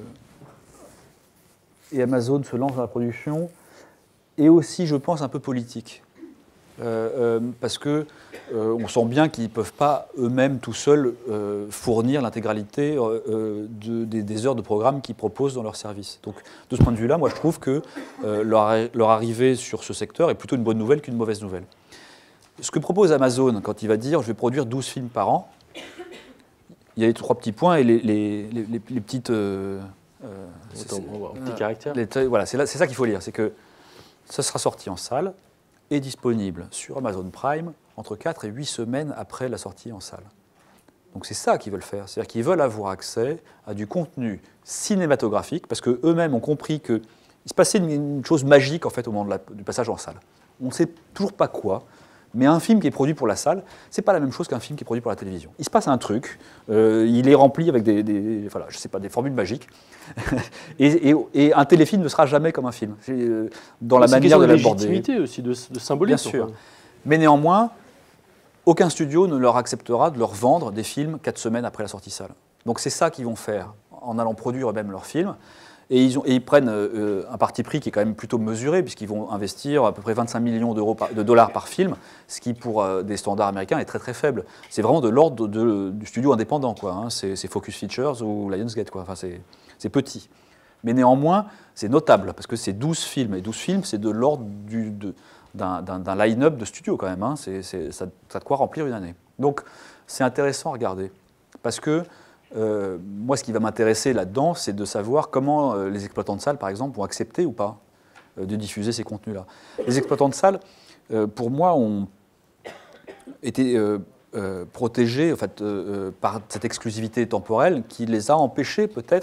et Amazon se lancent dans la production est aussi, je pense, un peu politique. Euh, euh, parce qu'on euh, sent bien qu'ils ne peuvent pas eux-mêmes tout seuls euh, fournir l'intégralité euh, de, des, des heures de programme qu'ils proposent dans leur service. Donc de ce point de vue-là, moi je trouve que euh, leur, leur arrivée sur ce secteur est plutôt une bonne nouvelle qu'une mauvaise nouvelle. Ce que propose Amazon quand il va dire « je vais produire douze films par an », il y a les trois petits points et les, les, les, les, les petites... Euh, euh, c'est, c'est, petits caractères. Les, voilà, c'est, là, c'est ça qu'il faut lire, c'est que ça sera sorti en salle, est disponible sur Amazon Prime entre quatre et huit semaines après la sortie en salle. Donc c'est ça qu'ils veulent faire, c'est-à-dire qu'ils veulent avoir accès à du contenu cinématographique, parce qu'eux-mêmes ont compris qu'il se passait une, une chose magique en fait, au moment de la, du passage en salle. On ne sait toujours pas quoi, mais un film qui est produit pour la salle, ce n'est pas la même chose qu'un film qui est produit pour la télévision. Il se passe un truc, euh, il est rempli avec des, des, voilà, je sais pas, des formules magiques, et, et, et un téléfilm ne sera jamais comme un film, dans la c'est manière de l'aborder. C'est une légitimité aussi, de, de symbolisme. Bien sûr. Enfin. Mais néanmoins, aucun studio ne leur acceptera de leur vendre des films quatre semaines après la sortie salle. Donc c'est ça qu'ils vont faire, en allant produire eux-mêmes leurs films. Et ils, ont, et ils prennent euh, un parti pris qui est quand même plutôt mesuré, puisqu'ils vont investir à peu près vingt-cinq millions d'euros par, de dollars par film, ce qui, pour euh, des standards américains, est très très faible. C'est vraiment de l'ordre de, de, du studio indépendant, quoi, hein. c'est, c'est Focus Features ou Lionsgate, quoi. Enfin, c'est, c'est petit. Mais néanmoins, c'est notable, parce que c'est douze films. Et douze films, c'est de l'ordre du, de, d'un, d'un, d'un line-up de studio, quand même. Hein. C'est, c'est, ça, ça a de quoi remplir une année. Donc, c'est intéressant à regarder, parce que Euh, moi, ce qui va m'intéresser là-dedans, c'est de savoir comment euh, les exploitants de salles, par exemple, vont accepter ou pas euh, de diffuser ces contenus-là. Les exploitants de salles, euh, pour moi, ont été euh, euh, protégés en fait, euh, par cette exclusivité temporelle qui les a empêchés peut-être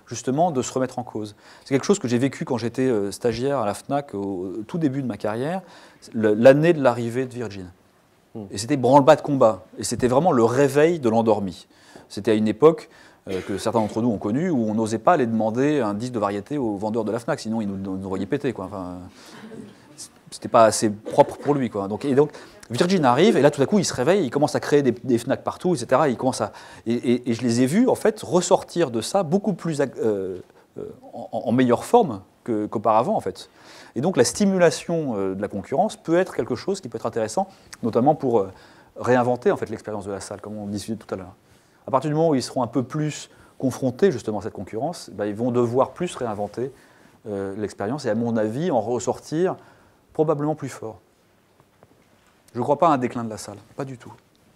justement de se remettre en cause. C'est quelque chose que j'ai vécu quand j'étais euh, stagiaire à la FNAC au, au tout début de ma carrière, l'année de l'arrivée de Virgin. Mmh. Et c'était branle-bas de combat. Et c'était vraiment le réveil de l'endormi. C'était à une époque euh, que certains d'entre nous ont connue où on n'osait pas aller demander un disque de variété aux vendeurs de la FNAC, sinon ils nous, nous voyaient péter, quoi. Enfin, c'était pas assez propre pour lui, quoi. Donc, et donc Virgin arrive et là tout à coup il se réveille, il commence à créer des, des FNAC partout, et cetera. Il commence à, et, et, et je les ai vus en fait ressortir de ça beaucoup plus euh, euh, en, en meilleure forme que, qu'auparavant en fait. Et donc la stimulation euh, de la concurrence peut être quelque chose qui peut être intéressant, notamment pour euh, réinventer en fait l'expérience de la salle, comme on discutait tout à l'heure. À partir du moment où ils seront un peu plus confrontés justement à cette concurrence, ben, ils vont devoir plus réinventer euh, l'expérience et à mon avis en ressortir probablement plus fort. Je ne crois pas à un déclin de la salle, pas du tout.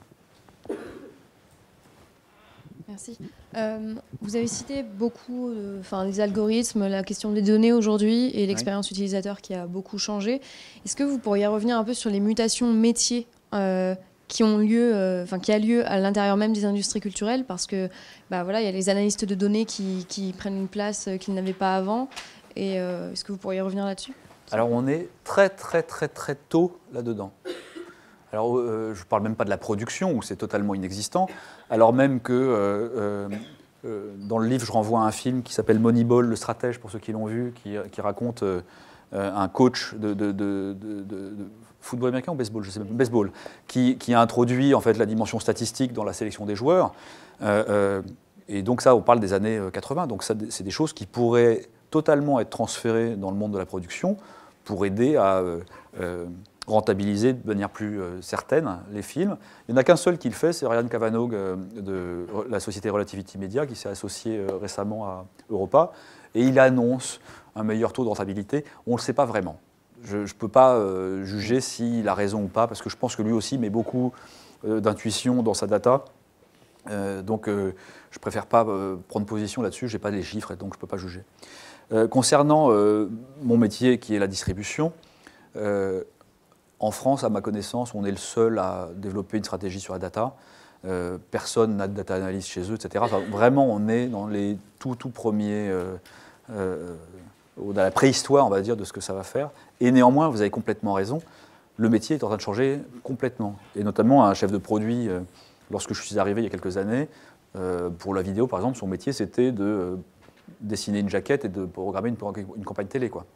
Merci. Euh, vous avez cité beaucoup, euh, enfin, les algorithmes, la question des données aujourd'hui et l'expérience oui. utilisateur qui a beaucoup changé. Est-ce que vous pourriez revenir un peu sur les mutations métiers euh, qui ont lieu, enfin euh, qui a lieu à l'intérieur même des industries culturelles, parce que bah voilà, il y a les analystes de données qui, qui prennent une place qu'ils n'avaient pas avant. Et euh, est-ce que vous pourriez revenir là-dessus? Alors on est très très très très tôt là-dedans. Alors euh, je ne parle même pas de la production où c'est totalement inexistant, alors même que euh, euh, dans le livre je renvoie à un film qui s'appelle Moneyball, le stratège pour ceux qui l'ont vu, qui, qui raconte euh, un coach de, de, de, de, de football américain ou baseball, je sais même, baseball, qui, qui a introduit en fait la dimension statistique dans la sélection des joueurs. Euh, euh, et donc ça, on parle des années quatre-vingts. Donc ça, c'est des choses qui pourraient totalement être transférées dans le monde de la production pour aider à euh, euh, rentabiliser de manière plus euh, certaine les films. Il n'y en a qu'un seul qui le fait, c'est Ryan Cavanaugh euh, de la société Relativity Media qui s'est associé euh, récemment à Europa et il annonce un meilleur taux de rentabilité. On ne le sait pas vraiment. Je ne peux pas euh, juger s'il a raison ou pas, parce que je pense que lui aussi met beaucoup euh, d'intuition dans sa data. Euh, donc euh, je ne préfère pas euh, prendre position là-dessus, je n'ai pas les chiffres, et donc je ne peux pas juger. Euh, concernant euh, mon métier qui est la distribution, euh, en France, à ma connaissance, on est le seul à développer une stratégie sur la data. Euh, personne n'a de data analyst chez eux, et cetera. Enfin, vraiment, on est dans les tout, tout premiers... Euh, euh, dans la préhistoire, on va dire, de ce que ça va faire. Et néanmoins, vous avez complètement raison, le métier est en train de changer complètement. Et notamment, un chef de produit, euh, lorsque je suis arrivé il y a quelques années, euh, pour la vidéo, par exemple, son métier, c'était de euh, dessiner une jaquette et de programmer une, une campagne télé, quoi.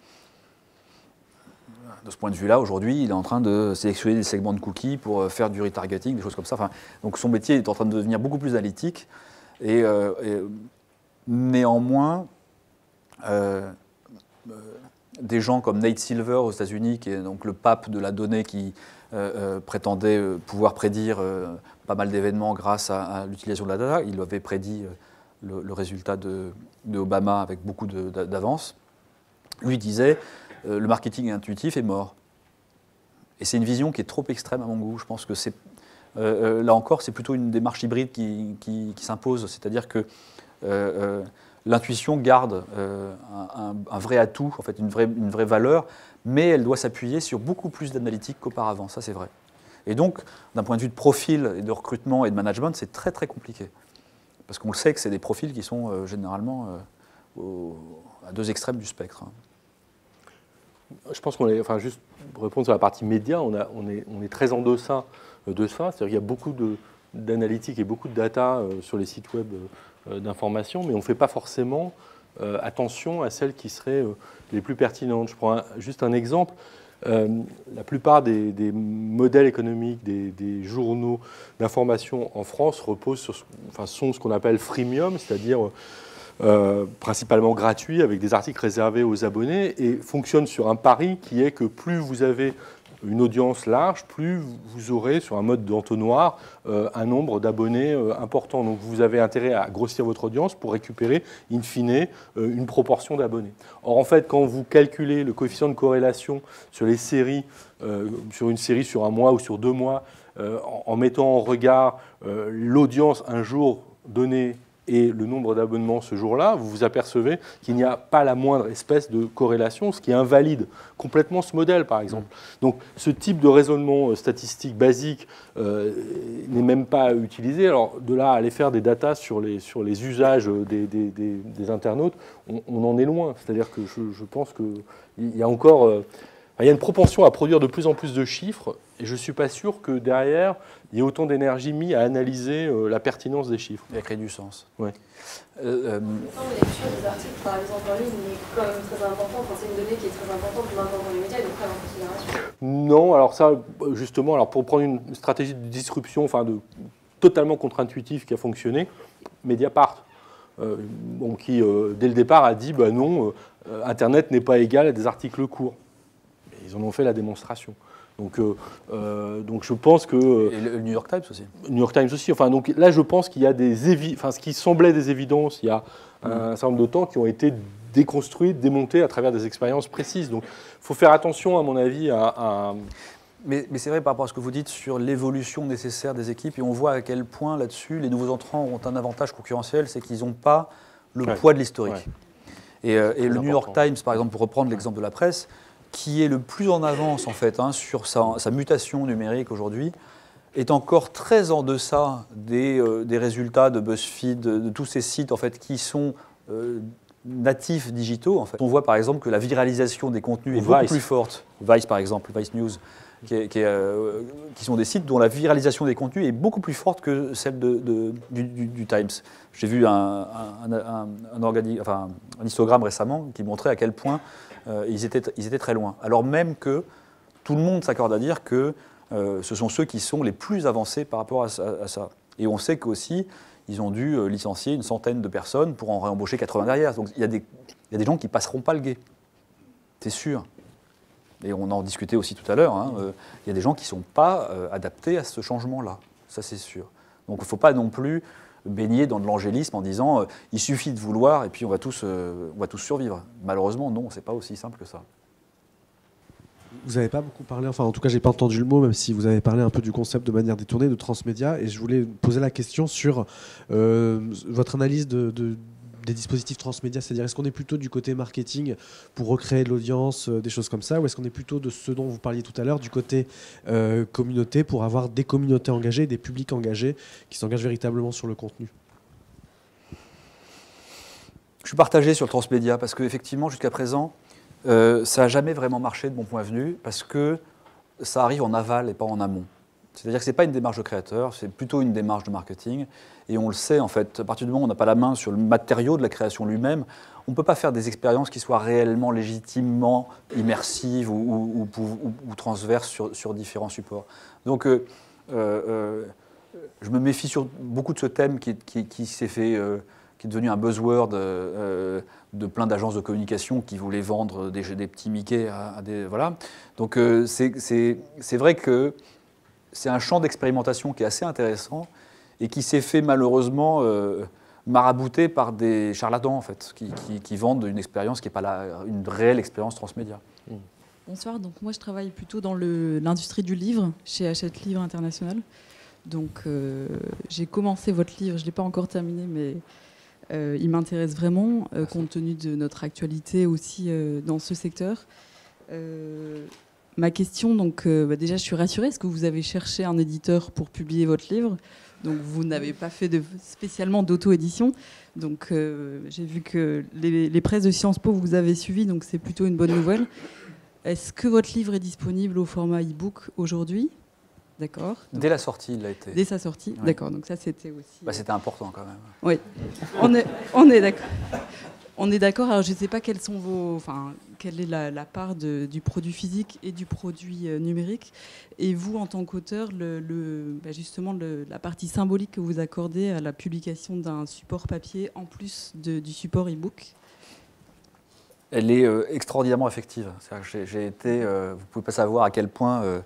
De ce point de vue-là, aujourd'hui, il est en train de sélectionner des segments de cookies pour faire du retargeting, des choses comme ça. Enfin, donc son métier est en train de devenir beaucoup plus analytique. Et, euh, et néanmoins... Euh, Euh, des gens comme Nate Silver aux États-Unis, qui est donc le pape de la donnée, qui euh, euh, prétendait euh, pouvoir prédire euh, pas mal d'événements grâce à, à l'utilisation de la data. Il avait prédit euh, le, le résultat de, de Obama avec beaucoup d'avance. Lui disait euh, le marketing intuitif est mort. Et c'est une vision qui est trop extrême à mon goût. Je pense que c'est euh, euh, là encore, c'est plutôt une démarche hybride qui, qui, qui s'impose. C'est-à-dire que euh, euh, l'intuition garde euh, un, un, un vrai atout, en fait, une vraie, une vraie valeur, mais elle doit s'appuyer sur beaucoup plus d'analytique qu'auparavant, ça c'est vrai. Et donc, d'un point de vue de profil et de recrutement et de management, c'est très très compliqué. Parce qu'on le sait que c'est des profils qui sont euh, généralement euh, au, à deux extrêmes du spectre. Je pense qu'on est, enfin juste pour répondre sur la partie média, on, a, on, est, on est très en deçà de ça, c'est-à-dire qu'il y a beaucoup d'analytique et beaucoup de data euh, sur les sites web euh, d'information, mais on ne fait pas forcément euh, attention à celles qui seraient euh, les plus pertinentes. Je prends un, juste un exemple. Euh, la plupart des, des modèles économiques, des, des journaux d'information en France reposent sur, enfin, sont ce qu'on appelle freemium, c'est-à-dire euh, principalement gratuits, avec des articles réservés aux abonnés, et fonctionnent sur un pari qui est que plus vous avez une audience large, plus vous aurez, sur un mode d'entonnoir, euh, un nombre d'abonnés euh, important. Donc vous avez intérêt à grossir votre audience pour récupérer, in fine, euh, une proportion d'abonnés. Or, en fait, quand vous calculez le coefficient de corrélation sur les séries, euh, sur une série sur un mois ou sur deux mois, euh, en, en mettant en regard euh, l'audience un jour donné et le nombre d'abonnements ce jour-là, vous vous apercevez qu'il n'y a pas la moindre espèce de corrélation, ce qui invalide complètement ce modèle, par exemple. Donc ce type de raisonnement statistique basique euh, n'est même pas utilisé. Alors de là à aller faire des datas sur les, sur les usages des, des, des, des internautes, on, on en est loin. C'est-à-dire que je, je pense qu'il y a encore... Euh, il y a une propension à produire de plus en plus de chiffres, et je ne suis pas sûr que derrière, il y ait autant d'énergie mise à analyser euh, la pertinence des chiffres. Et à créer du sens. Ouais. Euh, euh... La lecture des articles, par exemple, en ligne, est quand même très important. Enfin, c'est une donnée qui est très importante maintenant dans les médias, donc prendre en considération. Non, alors ça, justement, alors pour prendre une stratégie de disruption, enfin de totalement contre-intuitive qui a fonctionné, Mediapart, euh, bon, qui euh, dès le départ a dit, bah non, euh, Internet n'est pas égal à des articles courts. Ils en ont fait la démonstration. Donc, euh, euh, donc je pense que... Et le New York Times aussi. New York Times aussi. Enfin, donc là, je pense qu'il y a des évi- enfin, ce qui semblait des évidences il y a un, un certain nombre de temps qui ont été déconstruites, démontées à travers des expériences précises. Donc il faut faire attention, à mon avis, à... à... Mais, mais c'est vrai par rapport à ce que vous dites sur l'évolution nécessaire des équipes, et on voit à quel point là-dessus, les nouveaux entrants ont un avantage concurrentiel, c'est qu'ils n'ont pas le ouais. poids de l'historique. Ouais. Et, euh, et le New York Times, par exemple, pour reprendre l'exemple de la presse, qui est le plus en avance en fait hein, sur sa, sa mutation numérique aujourd'hui, est encore très en deçà des, euh, des résultats de BuzzFeed, de, de tous ces sites en fait qui sont euh, natifs digitaux. En fait. On voit par exemple que la viralisation des contenus est Vice. beaucoup plus forte. Vice par exemple, Vice News, qui, est, qui, est, euh, qui sont des sites dont la viralisation des contenus est beaucoup plus forte que celle de, de, du, du, du Times. J'ai vu un, un, un, un, organi- enfin, un histogramme récemment qui montrait à quel point Euh, ils, étaient, ils étaient très loin. Alors même que tout le monde s'accorde à dire que euh, ce sont ceux qui sont les plus avancés par rapport à, à, à ça. Et on sait qu'aussi, ils ont dû euh, licencier une centaine de personnes pour en réembaucher quatre-vingts derrière. Donc il y a des, il y a des gens qui ne passeront pas le gué. C'est sûr. Et on en discutait aussi tout à l'heure. Hein, euh, il y a des gens qui ne sont pas euh, adaptés à ce changement-là. Ça, c'est sûr. Donc il ne faut pas non plus baigner dans de l'angélisme en disant euh, il suffit de vouloir et puis on va tous, euh, on va tous survivre. Malheureusement, non, c'est pas aussi simple que ça. Vous n'avez pas beaucoup parlé, enfin en tout cas j'ai pas entendu le mot, même si vous avez parlé un peu du concept de manière détournée, de transmédia, et je voulais poser la question sur euh, votre analyse de, de, des dispositifs transmédia, c'est-à-dire est-ce qu'on est plutôt du côté marketing pour recréer de l'audience, euh, des choses comme ça, ou est-ce qu'on est plutôt de ce dont vous parliez tout à l'heure, du côté euh, communauté, pour avoir des communautés engagées, des publics engagés qui s'engagent véritablement sur le contenu? Je suis partagé sur le transmédia parce qu'effectivement jusqu'à présent, Euh, ça n'a jamais vraiment marché de mon point de vue parce que ça arrive en aval et pas en amont. C'est-à-dire que ce n'est pas une démarche de créateur, c'est plutôt une démarche de marketing. Et on le sait, en fait, à partir du moment où on n'a pas la main sur le matériau de la création lui-même, on ne peut pas faire des expériences qui soient réellement légitimement immersives ou, ou, ou, ou transverses sur, sur différents supports. Donc, euh, euh, je me méfie sur beaucoup de ce thème qui, qui, qui s'est fait... Euh, qui est devenu un buzzword euh, de plein d'agences de communication qui voulaient vendre des, des petits Mickey à, à des... Voilà. Donc euh, c'est, c'est, c'est vrai que c'est un champ d'expérimentation qui est assez intéressant et qui s'est fait malheureusement euh, marabouter par des charlatans en fait, qui, qui, qui vendent une expérience qui n'est pas la, une réelle expérience transmédia. Mmh. Bonsoir, donc moi je travaille plutôt dans le, l'industrie du livre, chez Hachette Livre International. Donc euh, j'ai commencé votre livre, je ne l'ai pas encore terminé, mais... Euh, il m'intéresse vraiment, euh, compte tenu de notre actualité aussi euh, dans ce secteur. Euh, ma question, donc, euh, bah déjà, je suis rassurée. Est-ce que vous avez cherché un éditeur pour publier votre livre? Donc, vous n'avez pas fait de, spécialement d'auto-édition. Donc, euh, j'ai vu que les, les presses de Sciences Po vous avez suivi, donc c'est plutôt une bonne nouvelle. Est-ce que votre livre est disponible au format e-book aujourd'hui? D'accord. Dès la sortie, il l'a été. Dès sa sortie, ouais. D'accord. Donc ça, c'était aussi... Bah, c'était important quand même. Oui, on est, on est d'accord. On est d'accord. Alors, je ne sais pas quelles sont vos... Enfin, quelle est la, la part de, du produit physique et du produit euh, numérique. Et vous, en tant qu'auteur, le, le, bah justement, le, la partie symbolique que vous accordez à la publication d'un support papier en plus de, du support e-book? Elle est euh, extraordinairement effective. C'est-à-dire que j'ai, j'ai été... Euh, vous ne pouvez pas savoir à quel point... Euh,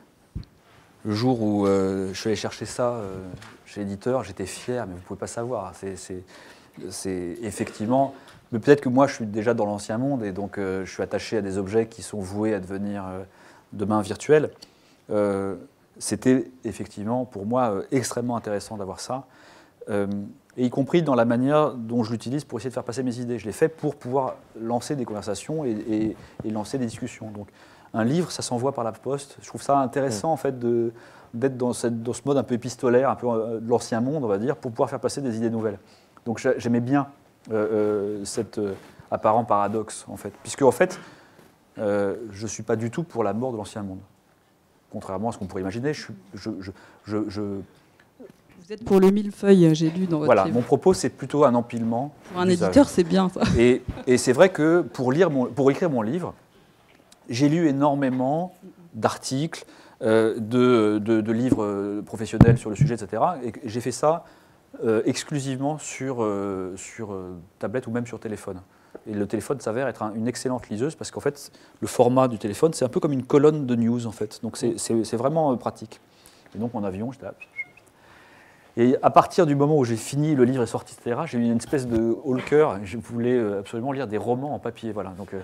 Le jour où euh, je suis allé chercher ça euh, chez l'éditeur, j'étais fier, mais vous ne pouvez pas savoir. C'est, c'est, c'est effectivement... Mais peut-être que moi, je suis déjà dans l'ancien monde et donc euh, je suis attaché à des objets qui sont voués à devenir euh, demain virtuels. Euh, c'était effectivement, pour moi, euh, extrêmement intéressant d'avoir ça. Euh, et y compris dans la manière dont je l'utilise pour essayer de faire passer mes idées. Je l'ai fait pour pouvoir lancer des conversations et, et, et lancer des discussions. Donc, un livre, ça s'envoie par la poste. Je trouve ça intéressant, mmh. en fait, de, d'être dans, cette, dans ce mode un peu épistolaire, un peu de l'ancien monde, on va dire, pour pouvoir faire passer des idées nouvelles. Donc, j'aimais bien euh, euh, cet euh, apparent paradoxe, en fait. Puisque, en fait, euh, je ne suis pas du tout pour la mort de l'ancien monde. Contrairement à ce qu'on pourrait imaginer, je, je, je, je, je Vous êtes pour le millefeuille, j'ai lu dans votre voilà, livre. Mon propos, c'est plutôt un empilement. Pour un éditeur, c'est bien ça. Et, et c'est vrai que pour, lire mon, pour écrire mon livre, j'ai lu énormément d'articles, euh, de, de, de livres professionnels sur le sujet, et cetera. Et j'ai fait ça euh, exclusivement sur, euh, sur euh, tablette ou même sur téléphone. Et le téléphone s'avère être un, une excellente liseuse parce qu'en fait, le format du téléphone, c'est un peu comme une colonne de news, en fait. Donc c'est, c'est, c'est vraiment euh, pratique. Et donc en avion, j'étais là. Et à partir du moment où j'ai fini, le livre est sorti, et cetera, j'ai eu une espèce de haut le cœur. Je voulais absolument lire des romans en papier. Voilà. Donc, euh...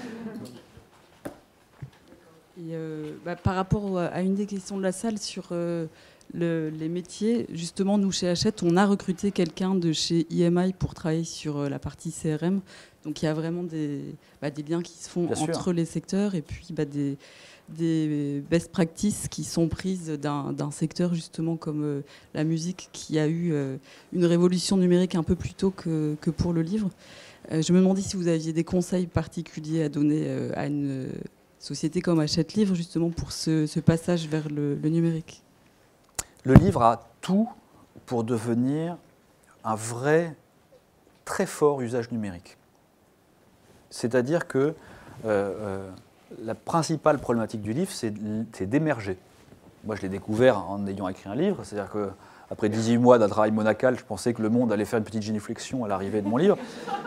Et euh, bah, par rapport à une des questions de la salle sur euh, le, les métiers, justement, nous, chez Hachette, on a recruté quelqu'un de chez I M I pour travailler sur euh, la partie C R M. Donc il y a vraiment des, bah, des liens qui se font Bien entre sûr. les secteurs et puis bah, des, des best practices qui sont prises d'un, d'un secteur justement comme euh, la musique qui a eu euh, une révolution numérique un peu plus tôt que, que pour le livre. Euh, je me demandais si vous aviez des conseils particuliers à donner euh, à une société comme Hachette Livre justement pour ce, ce passage vers le, le numérique. Le livre a tout pour devenir un vrai, très fort usage numérique. C'est-à-dire que euh, euh, la principale problématique du livre, c'est, c'est d'émerger. Moi, je l'ai découvert en ayant écrit un livre. C'est-à-dire qu'après dix-huit mois d'un travail monacal, je pensais que le monde allait faire une petite génuflexion à l'arrivée de mon livre.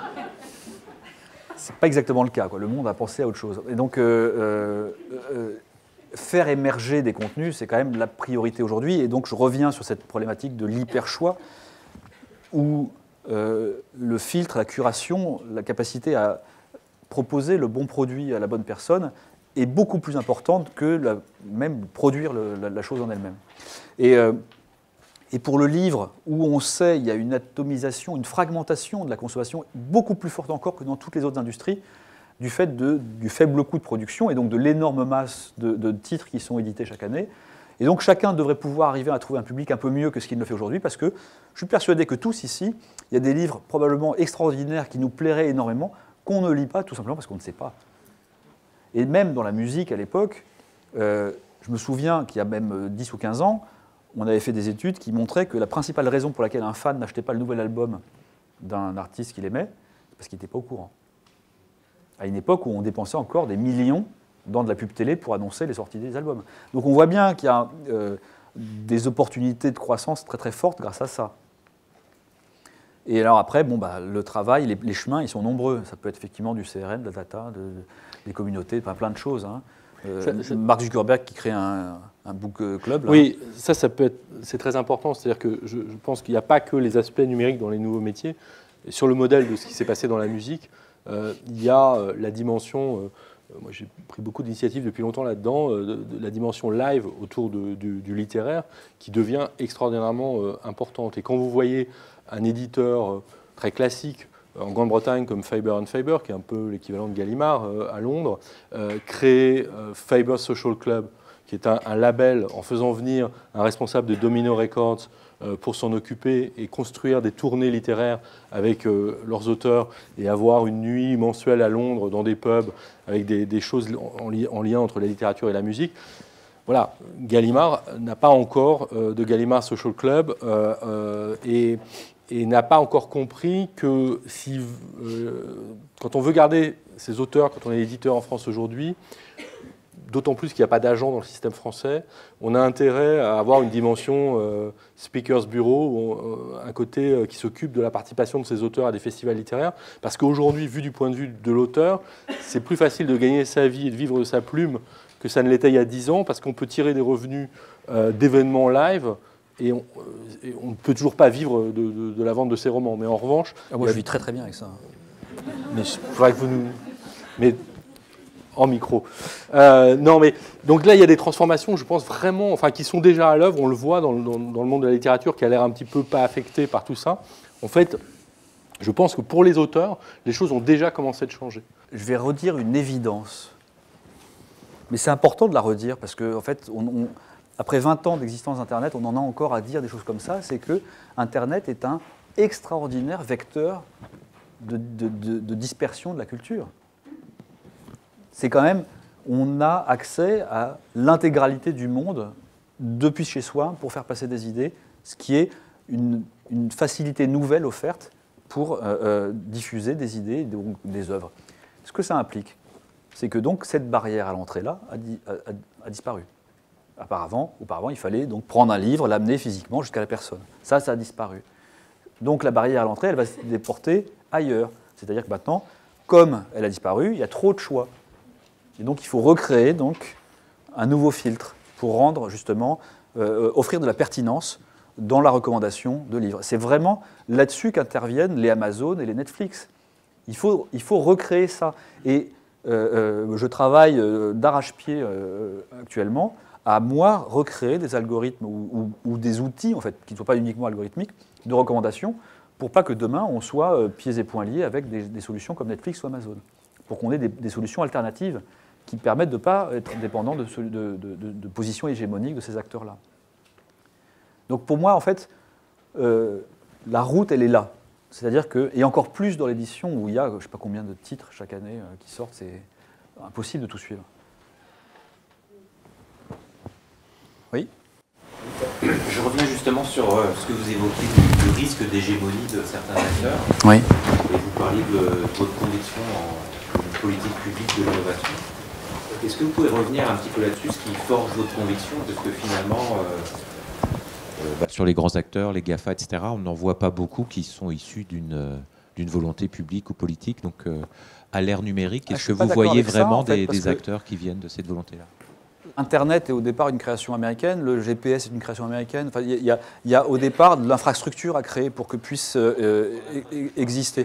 Ce n'est pas exactement le cas, quoi. Le monde a pensé à autre chose. Et donc, euh, euh, euh, faire émerger des contenus, c'est quand même la priorité aujourd'hui. Et donc, je reviens sur cette problématique de l'hyper-choix, où euh, le filtre, la curation, la capacité à proposer le bon produit à la bonne personne est beaucoup plus importante que la, même produire le, la, la chose en elle-même. Et, euh, et pour le livre, où on sait qu'il y a une atomisation, une fragmentation de la consommation beaucoup plus forte encore que dans toutes les autres industries, du fait de, du faible coût de production et donc de l'énorme masse de, de titres qui sont édités chaque année. Et donc chacun devrait pouvoir arriver à trouver un public un peu mieux que ce qu'il ne fait aujourd'hui, parce que je suis persuadé que tous ici, il y a des livres probablement extraordinaires qui nous plairaient énormément, qu'on ne lit pas tout simplement parce qu'on ne sait pas. Et même dans la musique à l'époque, euh, je me souviens qu'il y a même dix ou quinze ans, on avait fait des études qui montraient que la principale raison pour laquelle un fan n'achetait pas le nouvel album d'un artiste qu'il aimait, c'est parce qu'il n'était pas au courant. À une époque où on dépensait encore des millions dans de la pub télé pour annoncer les sorties des albums. Donc on voit bien qu'il y a euh, des opportunités de croissance très très fortes grâce à ça. Et alors après, bon, bah, le travail, les, les chemins, ils sont nombreux. Ça peut être effectivement du C R M, de la data, de, des communautés, enfin, plein de choses. Hein. Euh, ça, ça... Mark Zuckerberg qui crée un, un book club. Là. Oui, ça, ça peut être, c'est très important. C'est-à-dire que je, je pense qu'il n'y a pas que les aspects numériques dans les nouveaux métiers. Et sur le modèle de ce qui s'est passé dans la musique, euh, il y a euh, la dimension... Euh, moi, j'ai pris beaucoup d'initiatives depuis longtemps là-dedans, euh, de, de la dimension live autour de, du, du littéraire qui devient extraordinairement euh, importante. Et quand vous voyez un éditeur euh, très classique euh, en Grande-Bretagne comme Faber and Faber, qui est un peu l'équivalent de Gallimard euh, à Londres, euh, créer euh, Faber Social Club, qui est un, un label en faisant venir un responsable de Domino Records euh, pour s'en occuper et construire des tournées littéraires avec euh, leurs auteurs et avoir une nuit mensuelle à Londres dans des pubs avec des, des choses en, li- en lien entre la littérature et la musique. Voilà, Gallimard n'a pas encore euh, de Gallimard Social Club euh, euh, et, et n'a pas encore compris que si, euh, quand on veut garder ses auteurs, quand on est éditeur en France aujourd'hui, d'autant plus qu'il n'y a pas d'agent dans le système français, on a intérêt à avoir une dimension euh, speakers bureau, ou, euh, un côté euh, qui s'occupe de la participation de ces auteurs à des festivals littéraires, parce qu'aujourd'hui, vu du point de vue de l'auteur, c'est plus facile de gagner sa vie et de vivre de sa plume que ça ne l'était il y a dix ans, parce qu'on peut tirer des revenus euh, d'événements live, et on, euh, et on ne peut toujours pas vivre de, de, de la vente de ses romans. Mais en revanche... Ah, moi, je vis très très bien avec ça. Mais je faudrait que vous nous... Mais en micro. Euh, non, mais donc là, il y a des transformations, je pense vraiment, enfin, qui sont déjà à l'œuvre. On le voit dans, dans, dans le monde de la littérature, qui a l'air un petit peu pas affecté par tout ça. En fait, je pense que pour les auteurs, les choses ont déjà commencé de changer. Je vais redire une évidence, mais c'est important de la redire parce que, en fait, on, on, après vingt ans d'existence d'Internet, on en a encore à dire des choses comme ça. C'est que Internet est un extraordinaire vecteur de, de, de, de dispersion de la culture. C'est quand même, on a accès à l'intégralité du monde depuis chez soi pour faire passer des idées, ce qui est une, une facilité nouvelle offerte pour euh, euh, diffuser des idées et des, des œuvres. Ce que ça implique, c'est que donc cette barrière à l'entrée-là a, a, a, a disparu. Auparavant, auparavant, il fallait donc prendre un livre, l'amener physiquement jusqu'à la personne. Ça, ça a disparu. Donc la barrière à l'entrée, elle va se déporter ailleurs. C'est-à-dire que maintenant, comme elle a disparu, il y a trop de choix. Et donc il faut recréer donc, un nouveau filtre pour rendre justement, euh, offrir de la pertinence dans la recommandation de livres. C'est vraiment là-dessus qu'interviennent les Amazon et les Netflix. Il faut, il faut recréer ça. Et euh, euh, je travaille euh, d'arrache-pied euh, actuellement à, moi, recréer des algorithmes ou, ou, ou des outils, en fait, qui ne soient pas uniquement algorithmiques, de recommandation, pour pas que demain, on soit euh, pieds et poings liés avec des, des solutions comme Netflix ou Amazon. Pour qu'on ait des, des solutions alternatives qui permettent de ne pas être dépendant de, de, de, de, de positions hégémoniques de ces acteurs-là. Donc pour moi, en fait, euh, la route, elle est là. C'est-à-dire que, et encore plus dans l'édition où il y a, je ne sais pas combien de titres chaque année euh, qui sortent, c'est impossible de tout suivre. Oui ? Je reviens justement sur euh, ce que vous évoquiez du, du risque d'hégémonie de certains acteurs. Oui. Et vous parliez de, de votre conviction en politique publique de l'innovation. Est-ce que vous pouvez revenir un petit peu là-dessus, ce qui forge votre conviction, parce que finalement, euh, euh, bah, sur les grands acteurs, les GAFA, et cetera, on n'en voit pas beaucoup qui sont issus d'une euh, d'une volonté publique ou politique. Donc, euh, à l'ère numérique, est-ce ah, que vous voyez vraiment ça, en fait, des, des acteurs qui viennent de cette volonté-là ? Internet est au départ une création américaine, le G P S est une création américaine. Enfin, il y, y, y a au départ de l'infrastructure à créer pour que puisse euh, exister.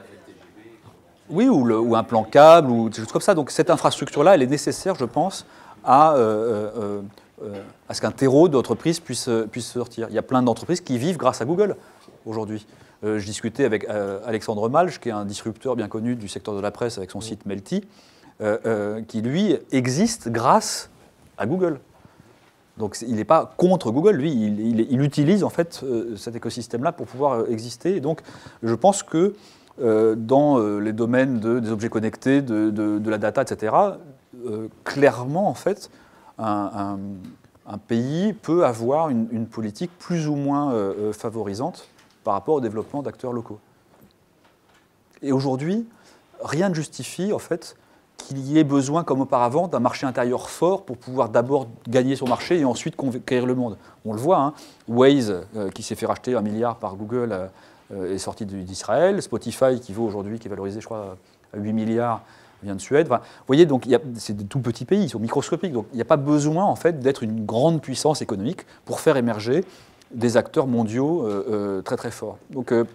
Oui, ou, le, ou un plan câble, ou des choses comme ça. Donc cette infrastructure-là, elle est nécessaire, je pense, à, euh, euh, euh, à ce qu'un terreau d'entreprise puisse, puisse sortir. Il y a plein d'entreprises qui vivent grâce à Google aujourd'hui. Euh, je discutais avec euh, Alexandre Malch, qui est un disrupteur bien connu du secteur de la presse avec son site Melty, euh, euh, qui lui existe grâce à Google. Donc il n'est pas contre Google, lui, il, il, il utilise en fait euh, cet écosystème-là pour pouvoir euh, exister. Et donc je pense que euh, dans euh, les domaines de, des objets connectés, de, de, de la data, et cetera, euh, clairement en fait, un, un, un pays peut avoir une, une politique plus ou moins euh, favorisante par rapport au développement d'acteurs locaux. Et aujourd'hui, rien ne justifie en fait qu'il y ait besoin, comme auparavant, d'un marché intérieur fort pour pouvoir d'abord gagner son marché et ensuite conquérir le monde. On le voit, hein, Waze, euh, qui s'est fait racheter un milliard par Google, euh, est sorti d'Israël. Spotify, qui vaut aujourd'hui, qui est valorisé, je crois, à huit milliards, vient de Suède. Enfin, vous voyez, donc c'est des tout petits pays, ils sont microscopiques. Donc il n'y a pas besoin, en fait, d'être une grande puissance économique pour faire émerger des acteurs mondiaux euh, euh, très très forts. Donc euh,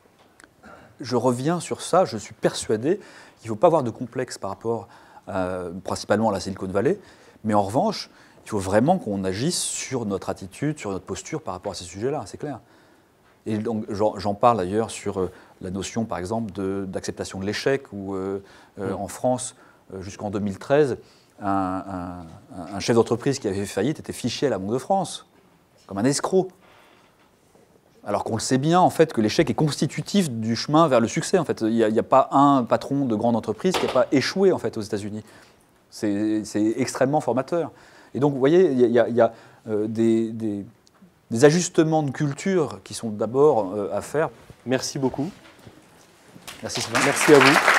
je reviens sur ça, je suis persuadé qu'il ne faut pas avoir de complexe par rapport euh, principalement à la Silicon Valley, mais en revanche, il faut vraiment qu'on agisse sur notre attitude, sur notre posture par rapport à ces sujets-là, c'est clair. Et donc j'en parle d'ailleurs sur euh, la notion, par exemple, d'acceptation de, de l'échec, où euh, euh, en France, euh, jusqu'en deux mille treize, un, un, un chef d'entreprise qui avait fait faillite était fiché à la Banque de France, comme un escroc. Alors qu'on le sait bien, en fait, que l'échec est constitutif du chemin vers le succès. En fait, il n'y a, a pas un patron de grande entreprise qui n'a pas échoué en fait aux États-Unis. C'est extrêmement formateur. Et donc, vous voyez, il y a, y a euh, des, des, des ajustements de culture qui sont d'abord euh, à faire. Merci beaucoup. Merci Sylvain. Merci à vous.